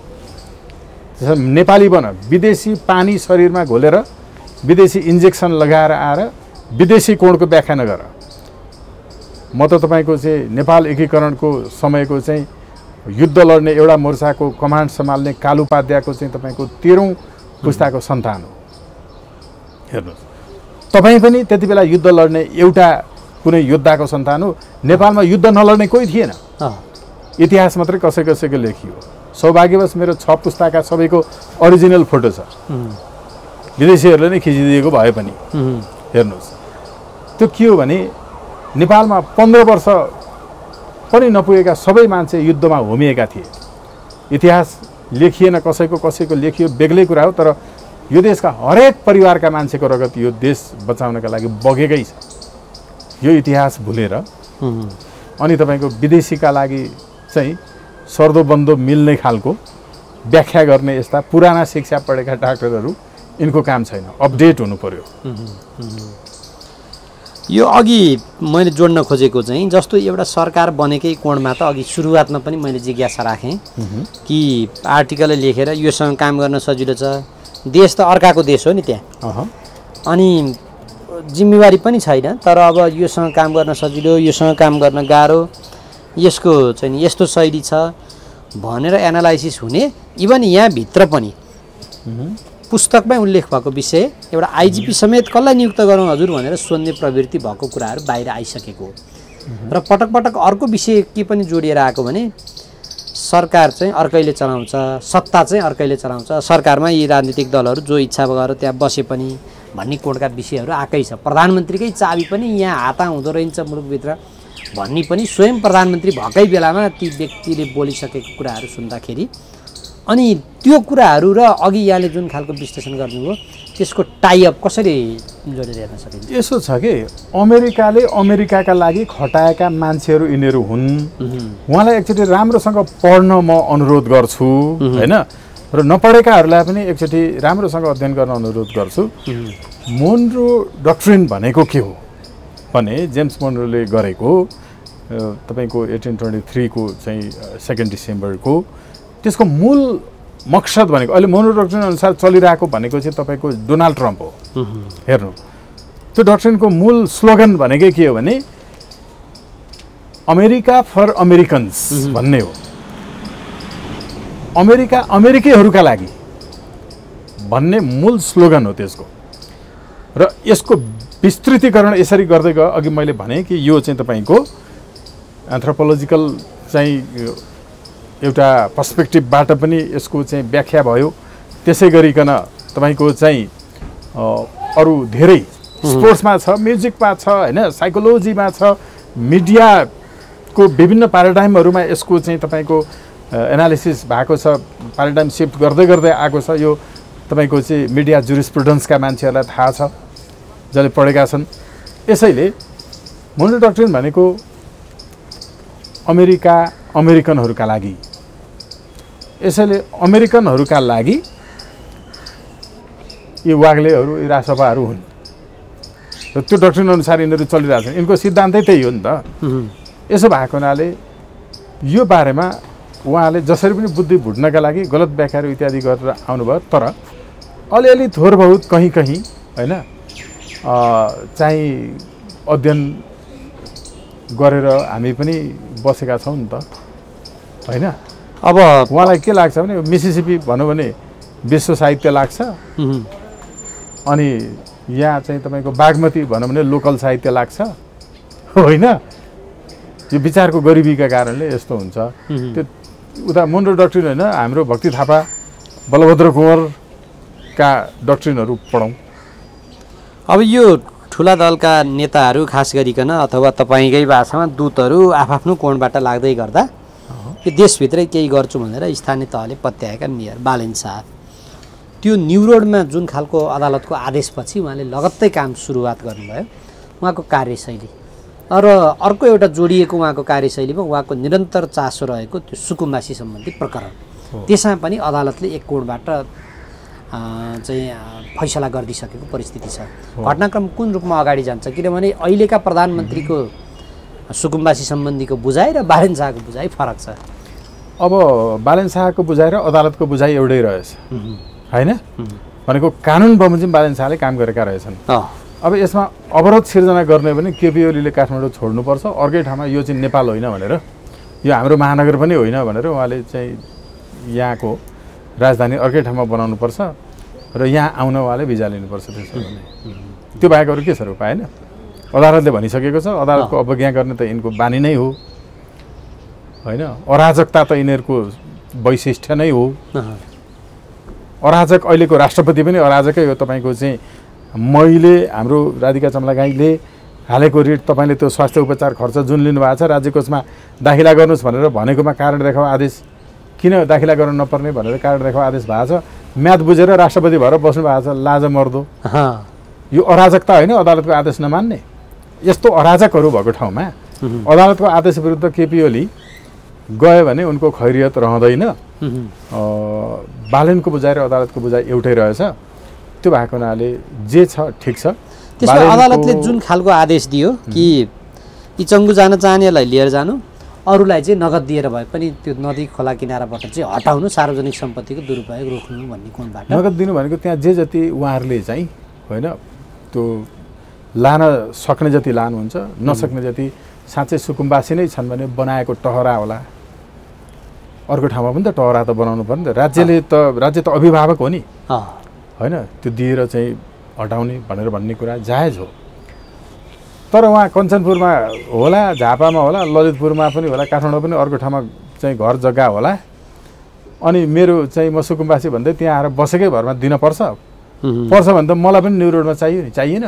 नेपाली बन, विदेशी पानी शरीरमा घोलेर विदेशी इन्जेक्सन लगाएर आएर विदेशी कोणको व्याख्या नगर। म त तपाईँको चाहिँ नेपाल एकीकरणको समयको चाहिँ युद्ध लड्ने एउटा मोर्चाको कमान्ड सम्हाल्ने कालुपाध्यायको चाहिँ तपाईँको 13औं पुस्ताको सन्तान हो। हेर्नुहोस्, तपाईँ पनि त्यति बेला युद्ध लड्ने एउटा कुनै योद्धाको सन्तान हो। नेपालमा युद्ध नलड्ने कोही थिएन। इतिहास मात्रै कसैको लेखियो। सौभाग्यवश मेरो 6 पुस्ताका सबैको ओरिजिनल फोटो छ, विदेशीहरूले नै खिचिदिएको भए पनि। हेर्नुहोस्, त्यो के हो भने नेपालमा 15 वर्ष पनि नपुगेका सबै मान्छे युद्धमा होमिएका थिए। इतिहास लेखिएन, कसैको लेखियो बेग्लै कुरा हो, तर यो देशका हरेक परिवारका मान्छेको रगत यो देश बचाउनका लागि बगेकै छ। यो इतिहास भुलेर अनि तपाईँको विदेशीका लागि चाहिँ सर्दो बन्दो मिल्ने खालको व्याख्या गर्ने यस्ता पुराना शिक्षा पढेका डाक्टरहरू, यिनको काम छैन। अपडेट हुनु पर्यो। यो अघि मैले जोड्न खोजेको चाहिँ जस्तो एउटा सरकार बनेकै कोणमा त अघि सुरुवातमा पनि मैले जिज्ञासा राखेँ कि आर्टिकलले लेखेर योसँग काम गर्न सजिलो छ, देश त अर्काको देश हो नि त्यहाँ, अनि जिम्मेवारी पनि छैन, तर अब योसँग काम गर्न सजिलो, योसँग काम गर्न गाह्रो, यसको चाहिँ यस्तो शैली छ भनेर एनालाइसिस हुने। इभन यहाँभित्र पनि पुस्तकमै उल्लेख भएको विषय एउटा आइजिपी समेत कसलाई नियुक्त गरौँ हजुर भनेर सोध्ने प्रवृत्ति भएको कुराहरू बाहिर आइसकेको हो। र पटक पटक अर्को विषय के पनि जोडिएर आएको भने सरकार चाहिँ अर्कैले चलाउँछ, सत्ता चाहिँ अर्कैले चलाउँछ, सरकारमा यी राजनीतिक दलहरू जो इच्छा गरेर त्यहाँ बसे पनि भन्ने कोणका विषयहरू आएकै छ। प्रधानमन्त्रीकै चाबी पनि यहाँ हात हुँदो रहेछ मुलुकभित्र भन्ने पनि स्वयं प्रधानमन्त्री भएकै बेलामा ती व्यक्तिले बोलिसकेको कुराहरू सुन्दाखेरि अनि त्यो कुराहरू र अघि यहाँले जुन खालको विश्लेषण गर्नुभयो त्यसको टाइअप कसरी जोडेर हेर्न सकिन्छ? यसो छ कि अमेरिकाले अमेरिकाका लागि खटाएका मान्छेहरू यिनीहरू हुन्। उहाँलाई एकचोटि राम्रोसँग पढ्न म अनुरोध गर्छु होइन, र नपढेकाहरूलाई पनि एकचोटि राम्रोसँग अध्ययन गर्न अनुरोध गर्छु। मोनरो डक्ट्रिन भनेको के हो भने जेम्स मोनरोले गरेको तपाईँको 1823 को चाहिँ 2 डिसेम्बरको त्यसको मूल मकसद भनेको अहिले मोनरो डक्ट्रिन अनुसार चलिरहेको भनेको चाहिँ तपाईँको डोनाल्ड ट्रम्प हो। हेर्नु त्यो डक्ट्रिनको मूल स्लोगन भनेकै के हो भने अमेरिका फर अमेरिकन्स भन्ने हो। अमेरिका अमेरिकीहरूका लागि भन्ने मूल स्लोगन हो त्यसको। र यसको विस्तृतीकरण यसरी गर्दै गयो। अघि मैले भने कि यो चाहिँ तपाईँको एन्थ्रोपोलोजिकल चाहिँ एउटा पर्सपेक्टिभबाट पनि यसको चाहिँ व्याख्या भयो। त्यसै गरिकन तपाईँको चाहिँ अरू धेरै स्पोर्ट्समा छ, म्युजिकमा छ होइन, साइकोलोजीमा छ, मिडियाको विभिन्न प्याराडाइमहरूमा यसको चाहिँ तपाईँको एनालिसिस भएको छ। प्याराडाइम सिफ्ट गर्दै गर्दै आएको छ। यो तपाईँको चाहिँ मिडिया जुरिस्प्रुडेन्सका मान्छेहरूलाई थाहा छ जसले पढेका छन्। यसैले मोनरो डक्ट्रिन भनेको अमेरिका अमेरिकनहरूका लागि, यसैले अमेरिकनहरूका लागि यी वाग्लेहरू यी राजसभाहरू हुन् र त्यो डक्ट्रिन अनुसार यिनीहरू चलिरहेछन्। यिनको सिद्धान्तै त्यही हो नि त। यसो भएको हुनाले यो बारेमा उहाँले जसरी पनि बुद्धि भुट्नका लागि गलत व्याख्याहरू इत्यादि गरेर आउनुभयो। तर अलिअलि थोर बहुत कहीँ कहीँ होइन चाहिँ अध्ययन गरेर हामी पनि बसेका छौँ नि त होइन। अब उहाँलाई के लाग्छ भने मिसिसिपी भनौँ भने विश्व साहित्य लाग्छ, अनि यहाँ चाहिँ तपाईँको बागमती भनौँ भने लोकल साहित्य लाग्छ होइन। यो विचारको गरिबीका कारणले यस्तो हुन्छ। त्यो उता मोनरो डक्ट्रिन होइन, हाम्रो भक्ति थापा बलभद्र कुँवरका डक्ट्रिनहरू पढौँ। अब यो ठुला दलका नेताहरू खास गरिकन अथवा तपाईँकै भाषामा दूतहरू आफ्नो कोणबाट लाग्दै गर्दा यो देशभित्रै केही गर्छु भनेर स्थानीय तहले पत्याएका मेयर बालेन शाह त्यो न्यू रोडमा जुन खालको अदालतको आदेशपछि उहाँले लगत्तै काम सुरुवात गर्नुभयो। उहाँको कार्यशैली र अर्को एउटा जोडिएको उहाँको कार्यशैलीमा उहाँको निरन्तर चासो रहेको त्यो सुकुम्बासी सम्बन्धी प्रकरण, त्यसमा पनि अदालतले एक कोणबाट चाहिँ फैसला गरिदिइसकेको परिस्थिति छ। घटनाक्रम कुन रूपमा अगाडि जान्छ? किनभने अहिलेका प्रधानमन्त्रीको सुकुम्बासी सम्बन्धीको बुझाइ र बालेन शाहको बुझाइ फरक छ। अब बालेन शाहको बुझाइ र अदालतको बुझाइ एउटै रहेछ होइन। भनेको कानुन बमोजिम बालेन शाहले काम गरेका रहेछन्। अब यसमा अवरोध सिर्जना गर्ने भने केपी ओलीले काठमाडौँ छोड्नुपर्छ, अर्कै ठाउँमा यो चाहिँ नेपाल होइन भनेर, यो हाम्रो महानगर पनि होइन भनेर उहाँले चाहिँ यहाँको राजधानी अर्कै ठाउँमा बनाउनुपर्छ र यहाँ आउन उहाँले भिजा लिनुपर्छ। त्यसो भने त्यो बाहेक अरू के छ र उपाय होइन। अदालतले भनिसकेको छ, अदालतको अवज्ञा गर्ने त यिनको बानी नै हो होइन। अराजकता त यिनीहरूको वैशिष्ट्य नै हो। अराजक अहिलेको राष्ट्रपति पनि अराजकै हो। तपाईँको चाहिँ मैले हाम्रो राधिका चम्लागाईले हालेको रिट तपाईँले त्यो स्वास्थ्य उपचार खर्च जुन लिनुभएको छ राज्य कोषमा दाखिला गर्नुहोस् भनेर भनेकोमा कारण देखाऊ आदेश किन दाखिला गर्न नपर्ने भनेर कारण देखाऊ आदेश भएको छ। म्याद बुझेर राष्ट्रपति भएर बस्नु भएको छ। लाज मर्दो। यो अराजकता होइन अदालतको आदेश नमान्ने। यस्तो अराजकहरू भएको ठाउँमा अदालतको आदेश विरुद्ध केपी ओली गयो भने उनको खैरियत रहँदैन। बालेनको बुझाइ र अदालतको बुझाइ एउटै रहेछ। त्यो भएको हुनाले जे छ ठिक छ। त्यसमा अदालतले जुन खालको आदेश दियो कि इचङ्गु जान चाहनेलाई लिएर जानु, अरूलाई चाहिँ नगद दिएर भए पनि त्यो नदी खोला किनाराबाट चाहिँ हटाउनु, सार्वजनिक सम्पत्तिको दुरुपयोग रोक्नु भन्ने कोणबाट नगद दिनु भनेको त्यहाँ जे जति उहाँहरूले चाहिँ होइन त्यो लान सक्ने जति लानुहुन्छ, नसक्ने जति साँच्चै सुकुम्बासी नै छन् भने बनाएको टहरा होला। अर्को ठाउँमा पनि त टहरा त बनाउनु पर्यो नि त। राज्य त अभिभावक हो नि होइन। त्यो दिएर चाहिँ हटाउने भनेर भन्ने कुरा जायज हो। तर उहाँ कञ्चनपुरमा होला, झापामा होला, ललितपुरमा पनि होला, काठमाडौँ पनि अर्को ठाउँमा चाहिँ घर जग्गा होला। अनि मेरो चाहिँ म सुकुम्बासी भन्दै त्यहाँ आएर बसेकै भरमा दिन पर्छ भने त मलाई पनि न्यू रोडमा चाहियो नि, चाहिएन?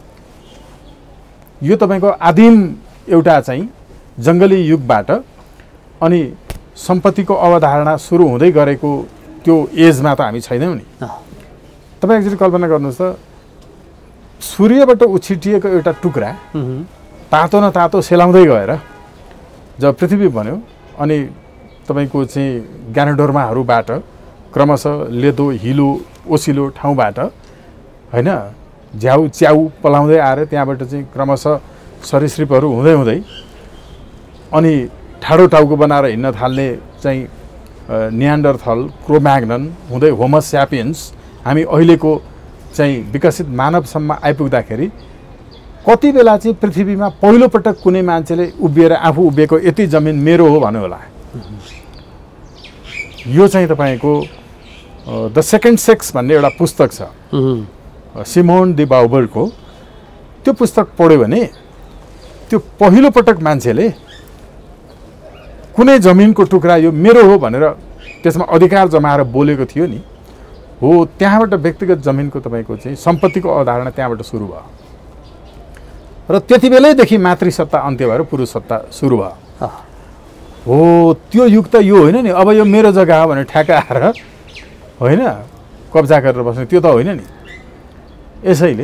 यो तपाईँको आदिम एउटा चाहिँ जङ्गली युगबाट अनि सम्पत्तिको अवधारणा सुरु हुँदै गरेको त्यो एजमा त हामी छैनौँ नि। तपाईँ एकचोटि कल्पना गर्नुहोस् त, सूर्यबाट उछिटिएको एउटा टुक्रा तातो न तातो सेलाउँदै गएर जब पृथ्वी बन्यो अनि तपाईँको चाहिँ ग्यानोडर्माहरूबाट क्रमशः लेदो हिलो ओसिलो ठाउँबाट होइन झ्याउ च्याउ पलाउँदै आएर त्यहाँबाट चाहिँ क्रमशः सरीसृपहरू हुँदै हुँदै अनि ठाडो टाउको बनाएर हिँड्न थाल्ने चाहिँ नियान्डरथल क्रोम्याग्नन हुँदै होमो स्यापियन्स हामी अहिलेको चाहिँ विकसित मानवसम्म आइपुग्दाखेरि कति बेला चाहिँ पृथ्वीमा पहिलोपटक कुनै मान्छेले उभिएर आफू उभिएको यति जमिन मेरो हो भन्यो होला। यो चाहिँ तपाईँको द सेकेन्ड सेक्स भन्ने एउटा पुस्तक छ सिमोन डी बाउबरको। त्यो पुस्तक पढ्यो भने त्यो पहिलोपटक मान्छेले कुनै जमिनको टुक्रा यो मेरो हो भनेर त्यसमा अधिकार जमाएर बोलेको थियो नि, हो त्यहाँबाट व्यक्तिगत जमिनको तपाईँको चाहिँ सम्पत्तिको अवधारणा त्यहाँबाट सुरु भयो र त्यति बेलैदेखि मातृसत्ता अन्त्य भएर पुरुष सत्ता सुरु भयो। हो त्यो युग त यो होइन नि, अब यो मेरो जग्गा हो भनेर ठ्याक्क आएर होइन कब्जा गरेर बस्ने त्यो त होइन नि। यसैले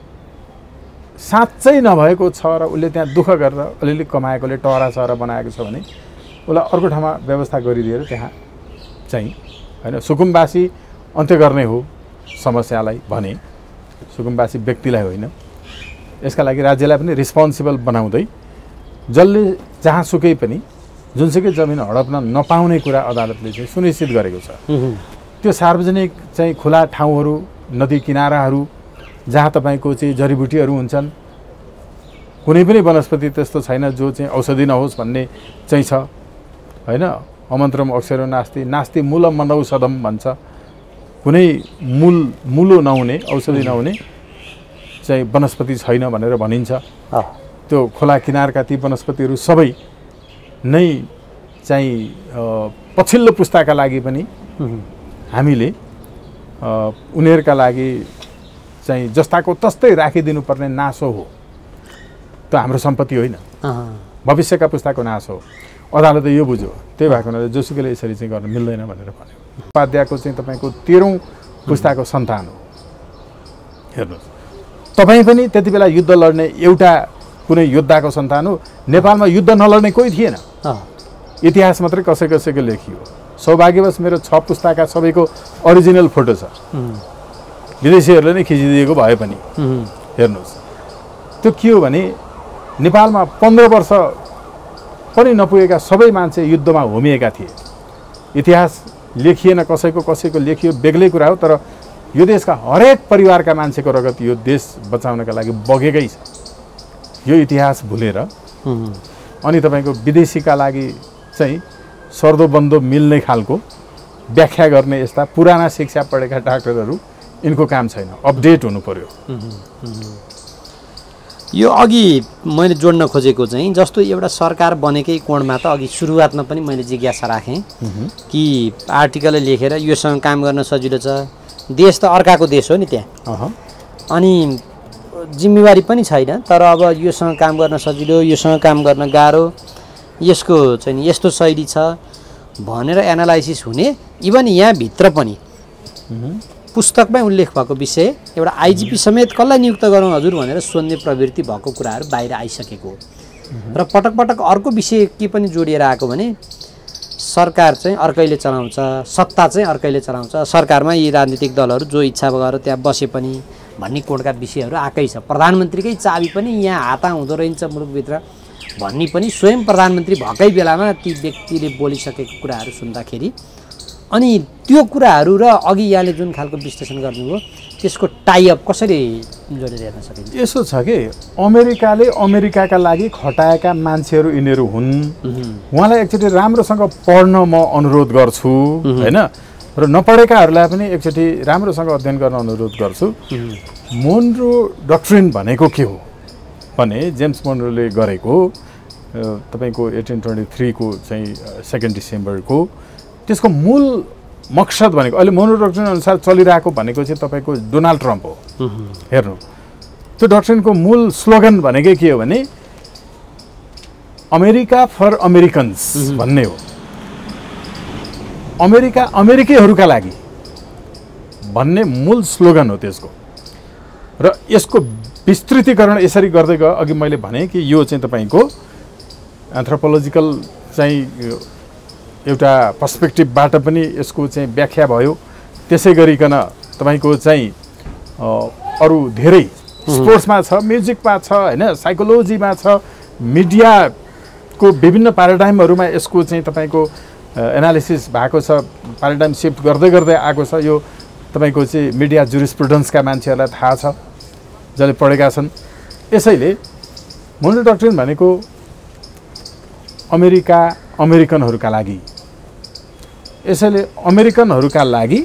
साँच्चै नभएको छ र उसले त्यहाँ दुःख गरेर अलिअलि कमाएकोले टहरा सहरा बनाएको छ भने उसलाई अर्को ठाउँमा व्यवस्था गरिदिएर त्यहाँ चाहिँ होइन सुकुम्बासी अन्त्य गर्ने हो समस्यालाई भने, सुकुम्बासी व्यक्तिलाई होइन। यसका लागि राज्यलाई पनि रिस्पोन्सिबल बनाउँदै जसले जहाँसुकै पनि जुनसुकै जमिन हडप्न नपाउने कुरा अदालतले चाहिँ सुनिश्चित गरेको छ। त्यो सार्वजनिक चाहिँ खुला ठाउँहरू नदी किनाराहरू जहाँ तपाईँको चाहिँ जडीबुटीहरू हुन्छन्, कुनै पनि वनस्पति त्यस्तो छैन जो चाहिँ औषधि नहोस् भन्ने चाहिँ छ होइन। अमन्त्रम अक्षरो नास्ति नास्ति मूलम मनौषधम भन्छ, कुनै मूलो नहुने औषधि नहुने चाहिँ वनस्पति छैन भनेर भनिन्छ। त्यो खोला किनारका ती वनस्पतिहरू सबै नै चाहिँ पछिल्लो पुस्ताका लागि पनि हामीले उनीहरूका लागि चाहिँ जस्ताको तस्तै राखिदिनुपर्ने नासो हो। त्यो हाम्रो सम्पत्ति होइन, भविष्यका पुस्ताको नासो हो। अदालतले यो बुझ्यो, त्यही भएको हुनाले जोसुकैले यसरी चाहिँ गर्न मिल्दैन भनेर भन्यो। उपाध्यायको चाहिँ तपाईँको 13औं पुस्ताको सन्तान हो। हेर्नुहोस्, तपाईँ पनि त्यति बेला युद्ध लड्ने एउटा कुनै योद्धाको सन्तान हो। नेपालमा युद्ध नलड्ने कोही थिएन, इतिहास मात्रै कसै कसैको लेखियो। सौभाग्यवश मेरो 6 पुस्ताका सबैको ओरिजिनल फोटो छ, विदेशीहरूले नै खिचिदिएको भए पनि। हेर्नुहोस्, त्यो के हो भने नेपालमा 15 वर्ष पनि नपुगेका सबै मान्छे युद्धमा होमिएका थिए। इतिहास लेखिएन, कसैको लेखियो बेग्लै कुरा हो, तर यो देशका हरेक परिवारका मान्छेको रगत यो देश बचाउनका लागि बगेकै छ। यो इतिहास भुलेर अनि तपाईँको विदेशीका लागि चाहिँ सर्दो बन्दो मिल्ने खालको व्याख्या गर्ने यस्ता पुराना शिक्षा पढेका डाक्टरहरू यिनको काम छैन, अपडेट हुनु पर्यो। यो अघि मैले जोड्न खोजेको चाहिँ जस्तो एउटा सरकार बनेकै कोणमा त अघि सुरुवातमा पनि मैले जिज्ञासा राखेँ कि आर्टिकलले लेखेर योसँग काम गर्न सजिलो छ, देश त अर्काको देश हो नि त्यहाँ, अनि जिम्मेवारी पनि छैन, तर अब योसँग काम गर्न सजिलो, योसँग काम गर्न गाह्रो, यसको चाहिँ यस्तो शैली छ भनेर एनालाइसिस हुने। इभन यहाँभित्र पनि पुस्तकमै उल्लेख भएको विषय एउटा आइजिपी समेत कसलाई नियुक्त गरौँ हजुर भनेर सोध्ने प्रवृत्ति भएको कुराहरू बाहिर आइसकेको हो। र पटक पटक अर्को विषय के पनि जोडिएर आएको भने सरकार चाहिँ अर्कैले चलाउँछ, सत्ता चाहिँ अर्कैले चलाउँछ, सरकारमा यी राजनीतिक दलहरू जो इच्छा गरेर त्यहाँ बसे पनि भन्ने कोणका विषयहरू आएकै छ। प्रधानमन्त्रीकै चाबी पनि यहाँ हात हुँदो रहेछ मुलुकभित्र भन्ने पनि स्वयं प्रधानमन्त्री भएकै बेलामा ती व्यक्तिले बोलिसकेको कुराहरू सुन्दाखेरि अनि त्यो कुराहरू र अघि यहाँले जुन खालको विश्लेषण गर्नुभयो त्यसको टाइअप कसरी जोडेर हेर्न सकिन्छ? यसो छ कि अमेरिकाले अमेरिकाका लागि खटाएका मान्छेहरू यिनीहरू हुन्। उहाँलाई एकचोटि राम्रोसँग पढ्न म अनुरोध गर्छु होइन, र नपढेकाहरूलाई पनि एकचोटि राम्रोसँग अध्ययन गर्न अनुरोध गर्छु। मोनरो डक्ट्रिन भनेको के हो भने जेम्स मोनरोले गरेको तपाईँको 1823 को चाहिँ 2 डिसेम्बरको त्यसको मूल मकसद भनेको अहिले मोनरो डक्ट्रिन अनुसार चलिरहेको भनेको चाहिँ तपाईँको डोनाल्ड ट्रम्प हो। हेर्नु, त्यो डक्ट्रिनको मूल स्लोगन भनेकै के हो भने अमेरिका फर अमेरिकन्स भन्ने हो। अमेरिकीहरूका लागि भन्ने मूल स्लोगन हो त्यसको। र यसको विस्तृतीकरण यसरी गर्दै गयो। अघि मैले भने कि यो चाहिँ तपाईँको एन्थ्रोपोलोजिकल चाहिँ एउटा पर्सपेक्टिभबाट पनि यसको चाहिँ व्याख्या भयो। त्यसै गरिकन तपाईँको चाहिँ अरू धेरै स्पोर्ट्समा छ, म्युजिकमा छ, होइन, साइकोलोजीमा छ, मिडियाको विभिन्न प्याराडाइमहरूमा यसको चाहिँ तपाईँको एनालिसिस भएको छ। प्याराडाइम सिफ्ट गर्दै गर्दै आएको छ। यो तपाईँको चाहिँ मिडिया जुरिस्प्रुडेन्सका मान्छेहरूलाई थाहा छ, जसले पढेका छन्। यसैले मोन्रो डक्ट्रिन भनेको अमेरिकनहरूका लागि, यसैले अमेरिकनहरूका लागि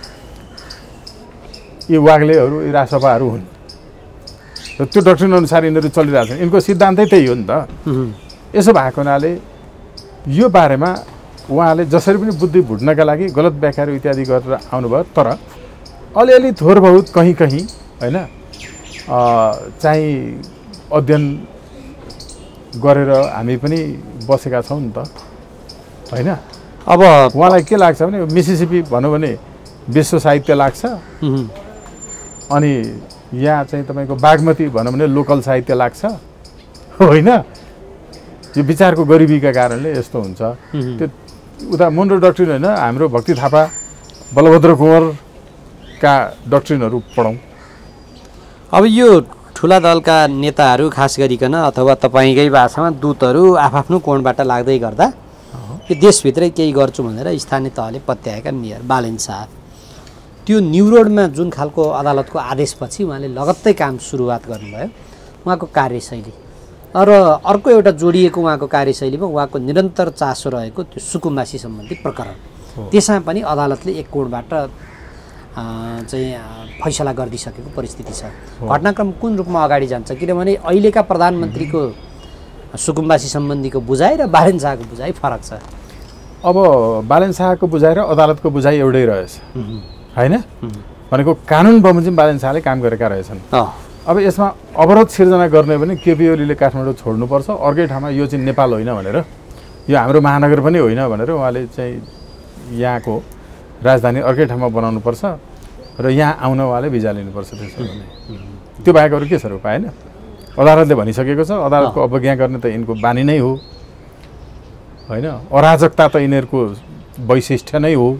यी वाग्लेहरू, यी राजसभाहरू हुन् र त्यो डक्ट्रिन अनुसार यिनीहरू चलिरहेछन्। यिनको सिद्धान्तै त्यही हो नि त। यसो भएको हुनाले यो बारेमा उहाँले जसरी पनि बुद्धि भुट्नका लागि गलत व्याख्याहरू इत्यादि गरेर आउनुभयो। तर अलिअलि थोर बहुत कहीँ कहीँ होइन चाहिँ अध्ययन गरेर हामी पनि बसेका छौँ नि त, होइन। अब उहाँलाई के लाग्छ भने मिसिसिपी भनौँ भने विश्व साहित्य लाग्छ, अनि यहाँ चाहिँ तपाईँको बागमती भनौँ भने लोकल साहित्य लाग्छ, होइन। यो विचारको गरिबीका कारणले यस्तो हुन्छ। त्यो उता मोन्रो डक्ट्रिन होइन, हाम्रो भक्ति थापा, बलभद्र कुँवरका डक्ट्रिनहरू पढौँ। अब यो ठुला दलका नेताहरू खास गरिकन अथवा तपाईँकै भाषामा दूतहरू आफ्नो कोणबाट लाग्दै गर्दा यो देशभित्रै केही गर्छु भनेर स्थानीय तहले पत्याएका मेयर बालेन शाह, त्यो न्यु रोडमा जुन खालको अदालतको आदेशपछि उहाँले लगत्तै काम सुरुवात गर्नुभयो, उहाँको कार्यशैली र अर्को एउटा जोडिएको उहाँको कार्यशैलीमा उहाँको निरन्तर चासो रहेको त्यो सुकुम्बासी सम्बन्धी प्रकरण, त्यसमा पनि अदालतले एक कोणबाट चाहिँ फैसला गरिदिसकेको परिस्थिति छ। घटनाक्रम कुन रूपमा अगाडि जान्छ? किनभने अहिलेका प्रधानमन्त्रीको सुकुम्बासी सम्बन्धीको बुझाइ र बालेन शाहको बुझाइ फरक छ। अब बालेन शाहको बुझाइ र अदालतको बुझाइ एउटै रहेछ, होइन। भनेको कानुन बमोजिम बालेन शाहले काम गरेका रहेछन्। अब यसमा अवरोध सिर्जना गर्ने भने केपी ओलीले काठमाडौँ छोड्नुपर्छ, अर्कै ठाउँमा, यो चाहिँ नेपाल होइन भनेर, यो हाम्रो महानगर पनि होइन भनेर उहाँले चाहिँ यहाँको राजधानी अर्कै ठाउँमा बनाउनुपर्छ र यहाँ आउन उहाँले भिजा लिनुपर्छ। त्यसो भने त्यो बाहेक अरू के छ र उपाय? होइन, अदालतले भनिसकेको छ। अदालतको अवज्ञा गर्ने त यिनको बानी नै हो, होइन। अराजकता त यिनीहरूको वैशिष्ट्य नै हो।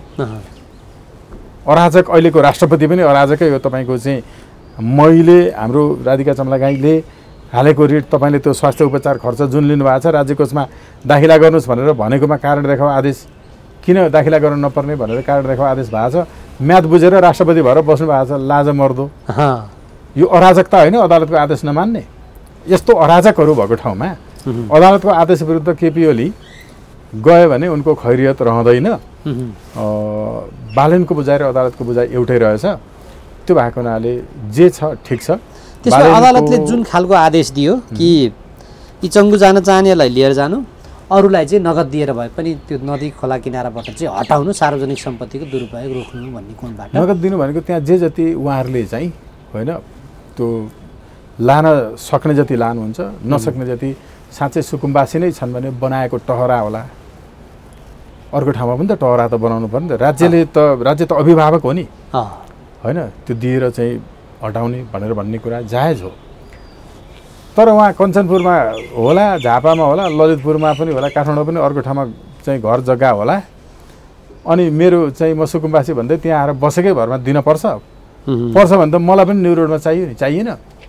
अराजक अहिलेको राष्ट्रपति पनि अराजकै हो। तपाईँको चाहिँ मैले हाम्रो राधिका चमलागाईले हालेको रिट, तपाईँले त्यो स्वास्थ्य उपचार खर्च जुन लिनुभएको छ राज्य कोषमा दाखिला गर्नुहोस् भनेर भनेकोमा कारण देखाउ आदेश, किन दाखिला गर्न नपर्ने भनेर कारण देखाउ आदेश भएको छ। म्याद बुझेर राष्ट्रपति भएर बस्नु भएको छ, लाज मर्दो। यो अराजकता होइन, अदालतको आदेश नमान्ने। यस्तो अराजकहरू भएको ठाउँमा अदालतको आदेश विरुद्ध केपी ओली गयो भने उनको खैरियत रहँदैन। बालेनको बुझाइ र अदालतको बुझाइ एउटै रहेछ। त्यो भएको हुनाले जे छ ठिक छ। त्यसमा अदालतले जुन खालको आदेश दियो कि इचङ्गु जान चाहनेलाई लिएर जानु, अरूलाई चाहिँ नगद दिएर भए पनि त्यो नदी खोला किनाराबाट चाहिँ हटाउनु, सार्वजनिक सम्पत्तिको दुरुपयोग रोक्नु भन्ने कोणबाट नगद दिनु भनेको त्यहाँ जे जति उहाँहरूले चाहिँ होइन त्यो लान सक्ने जति लानुहुन्छ, नसक्ने जति साँच्चै सुकुम्बासी नै छन् भने बनाएको टहरा होला। अर्को ठाउँमा पनि त टहरा त बनाउनु पर्यो नि त। राज्य त अभिभावक हो नि, होइन। त्यो दिएर चाहिँ हटाउने भनेर भन्ने कुरा जायज हो। तर उहाँ कञ्चनपुरमा होला, झापामा होला, ललितपुरमा पनि होला, काठमाडौँ पनि अर्को ठाउँमा चाहिँ घर जग्गा होला, अनि मेरो चाहिँ म सुकुम्बासी भन्दै त्यहाँ आएर बसेकै भरमा दिन पर्छ भने त मलाई पनि न्यु रोडमा चाहियो नि, चाहिएन?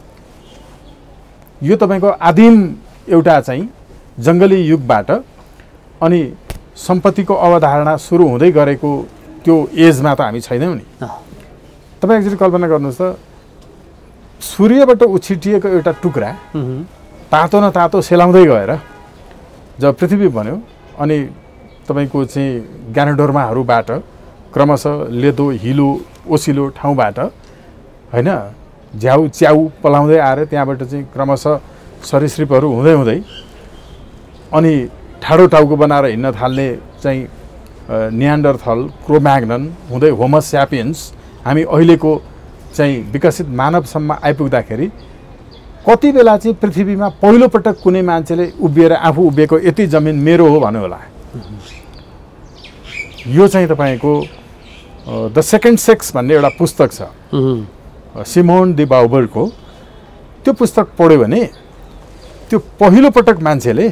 यो तपाईँको आदिम एउटा चाहिँ जङ्गली युगबाट अनि सम्पत्तिको अवधारणा सुरु हुँदै गरेको त्यो एजमा त हामी छैनौँ नि। तपाईँ एकचोटि कल्पना गर्नुहोस् त, सूर्यबाट उछिटिएको एउटा टुक्रा तातो न तातो सेलाउँदै गएर जब पृथ्वी बन्यो, अनि तपाईँको चाहिँ ज्ञानडोर्माहरूबाट क्रमशः लेदो, हिलो, ओसिलो ठाउँबाट होइन झ्याउ च्याउ पलाउँदै आएर त्यहाँबाट चाहिँ क्रमशः सरीसृपहरू हुँदै हुँदै अनि ठाडो टाउको बनाएर हिँड्न थाल्ने चाहिँ नियान्डरथल, क्रोम्याग्नन हुँदै होमो स्यापियन्स, हामी अहिलेको चाहिँ विकसित मानवसम्म आइपुग्दाखेरि कति बेला चाहिँ पृथ्वीमा पहिलोपटक कुनै मान्छेले उभिएर आफू उभिएको यति जमिन मेरो हो भन्यो होला। यो चाहिँ तपाईँको द सेकेन्ड सेक्स भन्ने एउटा पुस्तक छ सिमोन डी बाउबरको। त्यो पुस्तक पढ्यो भने त्यो पहिलो पटक मान्छेले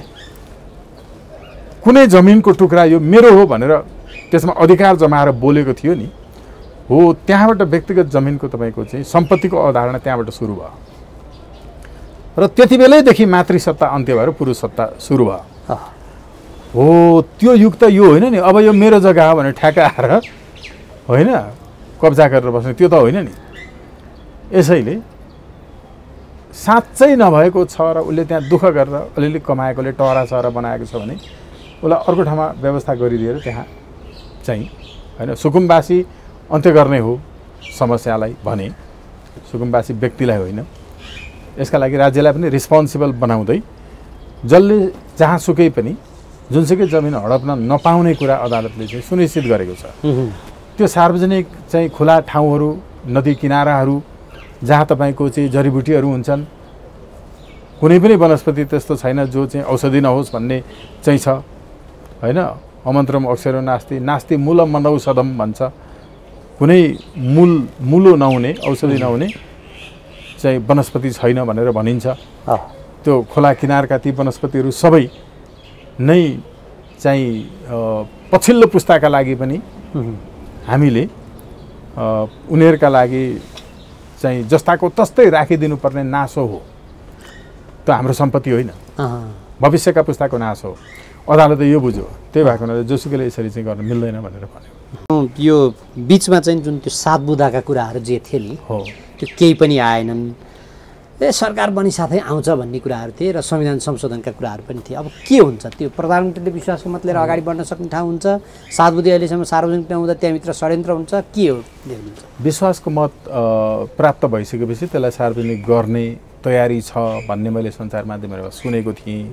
कुनै जमिनको टुक्रा यो मेरो हो भनेर त्यसमा अधिकार जमाएर बोलेको थियो नि, हो त्यहाँबाट व्यक्तिगत जमिनको तपाईँको चाहिँ सम्पत्तिको अवधारणा त्यहाँबाट सुरु भयो र त्यति बेलैदेखि मातृसत्ता अन्त्य भएर पुरुष सत्ता सुरु भयो। हो त्यो युग त यो होइन नि, अब यो मेरो जग्गा हो भनेर ठ्याक्क आएर होइन कब्जा गरेर बस्ने त्यो त होइन नि। यसैले साँच्चै नभएको छ र उसले त्यहाँ दुःख गरेर अलिअलि कमाएकोले टहरा सहरा बनाएको छ भने उसलाई अर्को ठाउँमा व्यवस्था गरिदिएर त्यहाँ चाहिँ होइन सुकुम्बासी अन्त्य गर्ने हो समस्यालाई भने, सुकुम्बासी व्यक्तिलाई होइन। यसका लागि राज्यलाई पनि रिस्पोन्सिबल बनाउँदै जसले जहाँसुकै पनि जुनसुकै जमिन हडप्न नपाउने कुरा अदालतले चाहिँ सुनिश्चित गरेको छ। त्यो सार्वजनिक चाहिँ खुला ठाउँहरू, नदी किनाराहरू जहाँ तपाईँको चाहिँ जडीबुटीहरू हुन्छन्, कुनै पनि वनस्पति त्यस्तो छैन जो चाहिँ औषधि नहोस् भन्ने चाहिँ छ होइन। अमन्त्रम अक्षरो नास्ति नास्ति मूलम मनौषधम भन्छ। कुनै मूलो नहुने औषधि नहुने चाहिँ वनस्पति छैन भनेर भनिन्छ। त्यो खोला किनारका ती वनस्पतिहरू सबै नै चाहिँ पछिल्लो पुस्ताका लागि पनि हामीले उनीहरूका लागि चाहिँ जस्ताको तस्तै राखिदिनुपर्ने नासो हो। त्यो हाम्रो सम्पत्ति होइन, भविष्यका पुस्ताको नासो हो। अदालतले यो बुझ्यो, त्यही भएको हुनाले जोसुकैले यसरी चाहिँ गर्न मिल्दैन भनेर भन्यो। यो बिचमा चाहिँ जुन त्यो 7 बुँदाका कुराहरू जे थिए नि हो त्यो केही पनि आएनन्। सरकार बनी साथै आउँछ भन्ने कुराहरू थिए र संविधान संशोधनका कुराहरू पनि थिए। अब के हुन्छ त्यो प्रधानमन्त्रीले विश्वासको मत लिएर अगाडि बढ्न सक्ने ठाउँ हुन्छ? 7 बुँदे अहिलेसम्म सार्वजनिक नहुँदा त्यहाँभित्र षड्यन्त्र हुन्छ, के हो? विश्वासको मत प्राप्त भइसकेपछि त्यसलाई सार्वजनिक गर्ने तयारी छ भन्ने मैले सञ्चार माध्यमहरूमा सुनेको थिएँ।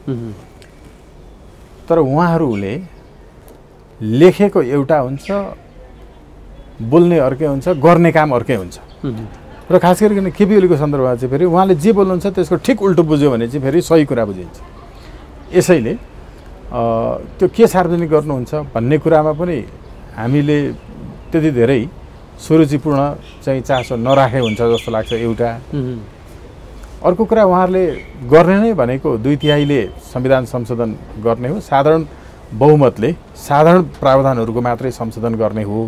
तर उहाँहरूले लेखेको एउटा हुन्छ, बोल्ने अर्कै हुन्छ, गर्ने काम अर्कै हुन्छ। र खास गरिकन केपी ओलीको सन्दर्भमा चाहिँ फेरि उहाँले जे बोल्नुहुन्छ त्यसको ठिक उल्टो बुझ्यो भने चाहिँ फेरि सही कुरा बुझिन्छ। यसैले त्यो के सार्वजनिक गर्नुहुन्छ भन्ने कुरामा पनि हामीले त्यति धेरै सुरुचिपूर्ण चाहिँ चासो नराखे हुन्छ जस्तो लाग्छ एउटा। अर्को कुरा उहाँहरूले गर्ने नै भनेको 2/3 संविधान संशोधन गर्ने हो, साधारण बहुमतले साधारण प्रावधानहरूको मात्रै संशोधन गर्ने हो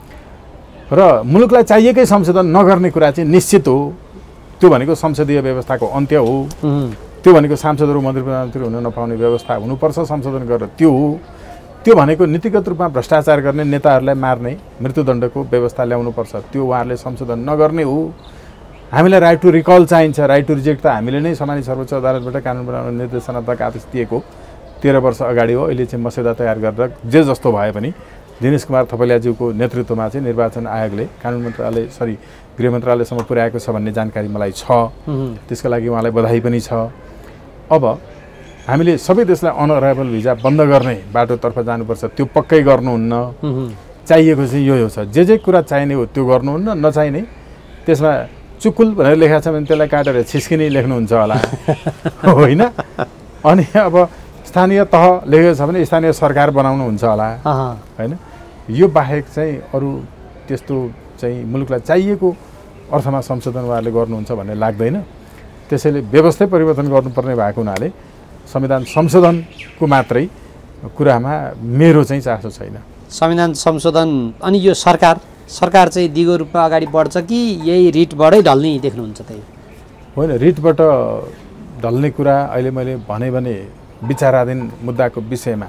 र मुलुकलाई चाहिएकै संशोधन नगर्ने कुरा चाहिँ निश्चित हो। त्यो भनेको संसदीय व्यवस्थाको अन्त्य हो। त्यो भनेको सांसदहरू मन्त्री प्रधानमन्त्री हुन नपाउने व्यवस्था हुनुपर्छ संशोधन गरेर त्यो हो। त्यो भनेको नीतिगत रूपमा भ्रष्टाचार गर्ने नेताहरूलाई मार्ने मृत्युदण्डको व्यवस्था ल्याउनुपर्छ, त्यो उहाँहरूले संशोधन नगर्ने हो। हामीलाई राइट टु रिकल चाहिन्छ, राइट टु रिजेक्ट त हामीले नै सम्मानित सर्वोच्च अदालतबाट कानुन बनाउने निर्देशनात्मक आदेश दिएको 13 वर्ष अगाडि हो। अहिले चाहिँ मस्यौदा तयार गरेर जे जस्तो भए पनि दिनेश कुमार थपलियाज्यूको नेतृत्वमा चाहिँ निर्वाचन आयोगले कानुन मन्त्रालय गृह मन्त्रालयसम्म पुर्याएको छ भन्ने जानकारी मलाई छ। त्यसको लागि उहाँलाई बधाई पनि छ। अब हामीले सबै देशलाई अनअराइभल भिजा बन्द गर्ने बाटोतर्फ जानुपर्छ, त्यो पक्कै गर्नुहुन्न। चाहिएको चाहिँ यो छ, जे कुरा चाहिने हो त्यो गर्नुहुन्न, नचाहिने त्यसमा चुकुल भनेर लेखाएको छ भने त्यसलाई काटेर छिस्किने लेख्नुहुन्छ होला होइन। अनि अब स्थानीय तह लेखेको छ भने स्थानीय सरकार बनाउनुहुन्छ होला होइन। यो बाहेक चाहिँ अरू त्यस्तो चाहिँ मुलुकलाई चाहिएको अर्थमा संशोधन उहाँहरूले गर्नुहुन्छ भन्ने लाग्दैन। त्यसैले व्यवस्था परिवर्तन गर्नुपर्ने भएको हुनाले संविधान संशोधनको मात्रै कुरामा मेरो चाहिँ चासो छैन। संविधान संशोधन अनि यो सरकार चाहिँ दिगो रूपमा अगाडि बढ्छ कि यही रिटबाटै ढल्ने देख्नुहुन्छ? त्यही होइन, रिटबाट ढल्ने कुरा अहिले मैले भने विचाराधीन मुद्दाको विषयमा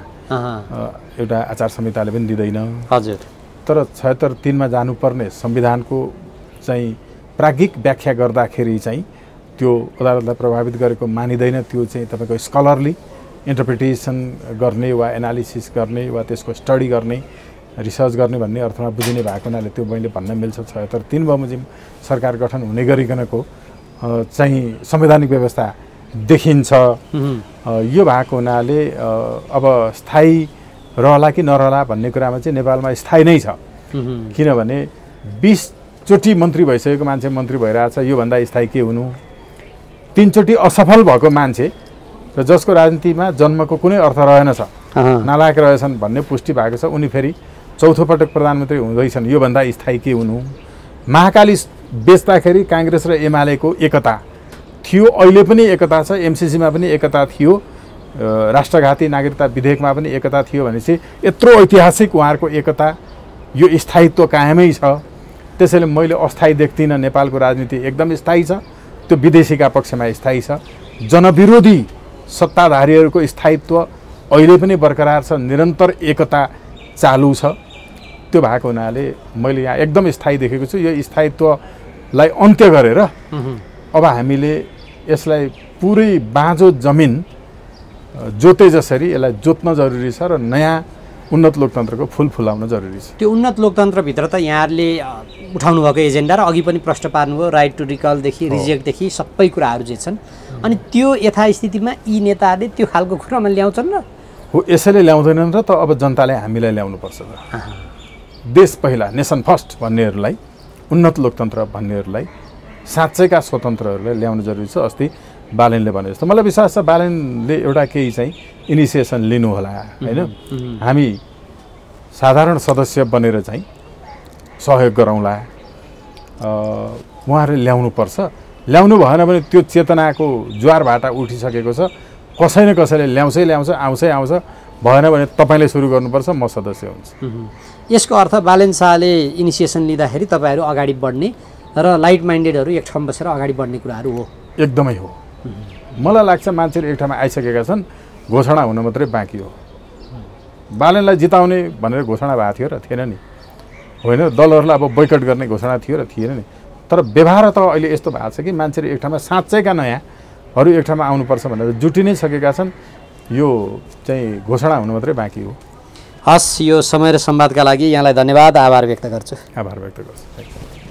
एउटा आचार संहिताले पनि दिँदैन। हजुर। तर 76(3) मा जानुपर्ने संविधानको चाहिँ प्राज्ञिक व्याख्या गर्दाखेरि चाहिँ त्यो अदालतलाई प्रभावित गरेको मानिँदैन। त्यो चाहिँ तपाईँको स्कलरली इन्टरप्रिटेसन गर्ने वा एनालिसिस गर्ने वा त्यसको स्टडी गर्ने रिसर्च गर्ने भन्ने अर्थमा बुझिने भएको हुनाले त्यो मैले भन्न मिल्छ। 76(3) बमोजिम सरकार गठन हुने गरिकनको चाहिँ संवैधानिक व्यवस्था देखिन्छ। यो भएको हुनाले अब स्थायी रहला कि नरहला भन्ने कुरामा चाहिँ नेपालमा स्थायी नै छ। किनभने 20 चोटि मन्त्री भइसकेको मान्छे मन्त्री भइरहेछ, योभन्दा स्थायी के हुनु। 3 चोटि असफल भएको मान्छे र जसको राजनीतिमा जन्मको कुनै अर्थ रहेनछ, नालायक रहेछन् भन्ने पुष्टि भएको छ, उनी फेरि चौथो पटक प्रधानमन्त्री हुँदैछन्, योभन्दा स्थायी के हुनु? महाकाली बेच्दाखेरि काङ्ग्रेस र एमालेको एकता थियो, अहिले पनि एकता छ, एमसिसीमा पनि एकता थियो, राष्ट्रघाती नागरिकता विधेयकमा पनि एकता थियो भनेपछि यत्रो ऐतिहासिक उहाँहरूको एकता, यो स्थायित्व कायमै छ। त्यसैले मैले अस्थायी देख्दिनँ। नेपालको राजनीति एकदम स्थायी छ, त्यो विदेशीका पक्षमा स्थायी छ। जनविरोधी सत्ताधारीहरूको स्थायित्व अहिले पनि बरकरार छ, निरन्तर एकता चालु छ। त्यो भएको हुनाले मैले यहाँ एकदम स्थायी देखेको छु। यो स्थायित्वलाई अन्त्य गरेर अब हामीले यसलाई पुरै बाँझो जमिन जोते जसरी यसलाई जोत्न जरुरी छ र नयाँ उन्नत लोकतन्त्रको फुल फुलाउन जरुरी छ। त्यो उन्नत लोकतन्त्रभित्र त यहाँहरूले उठाउनु भएको एजेन्डा र अघि पनि प्रश्न पार्नुभयो, राइट टु रिकलदेखि रिजेक्टदेखि सबै कुराहरू जे छन्, अनि त्यो यथास्थितिमा यी नेताहरूले त्यो खालको कुरामा ल्याउँछन् र हो, यसैले ल्याउँदैनन् र त अब जनताले हामीलाई ल्याउनुपर्छ र। देश पहिला, नेसन फर्स्ट भन्नेहरूलाई, उन्नत लोकतन्त्र भन्नेहरूलाई, साँच्चैका स्वतन्त्रहरूलाई ल्याउनु जरुरी छ। अस्ति बालेनले भने जस्तो मलाई विश्वास छ बालेनले एउटा केही चाहिँ इनिसिएसन लिनु होला हैन। हामी साधारण सदस्य बनेर चाहिँ सहयोग गरौँला, उहाँहरूले ल्याउनुपर्छ। ल्याउनु भएन भने त्यो चेतनाको ज्वारभाटा उठिसकेको छ, कसै न कसैले ल्याउँछ, आउँछ, भएन भने तपाईँले सुरु गर्नुपर्छ, म सदस्य हुन्छु। यसको अर्थ बालेन शाहले इनिसिएसन लिँदाखेरि तपाईँहरू अगाडि बढ्ने र लाइट माइन्डेडहरू एक ठाउँमा बसेर अगाडि बढ्ने कुराहरू हो? एकदमै हो। मलाई लाग्छ मान्छेहरू एक ठाउँमा आइसकेका छन्, घोषणा हुन मात्रै बाँकी हो। बालेनलाई जिताउने भनेर घोषणा भएको थियो र थिएन नि, होइन? दलहरूलाई अब बोइकट गर्ने घोषणा थियो र थिएन नि। तर व्यवहार त अहिले यस्तो भएको छ कि मान्छेहरू एक ठाउँमा साँच्चैका नयाँहरू एक ठाउँमा आउनुपर्छ भनेर जुटि नै सकेका छन्। यो चाहिँ घोषणा हुनु मात्रै बाँकी हो। हस्, यो समय र संवादका लागि यहाँलाई धन्यवाद, आभार व्यक्त गर्छु। आभार व्यक्त गर्छु।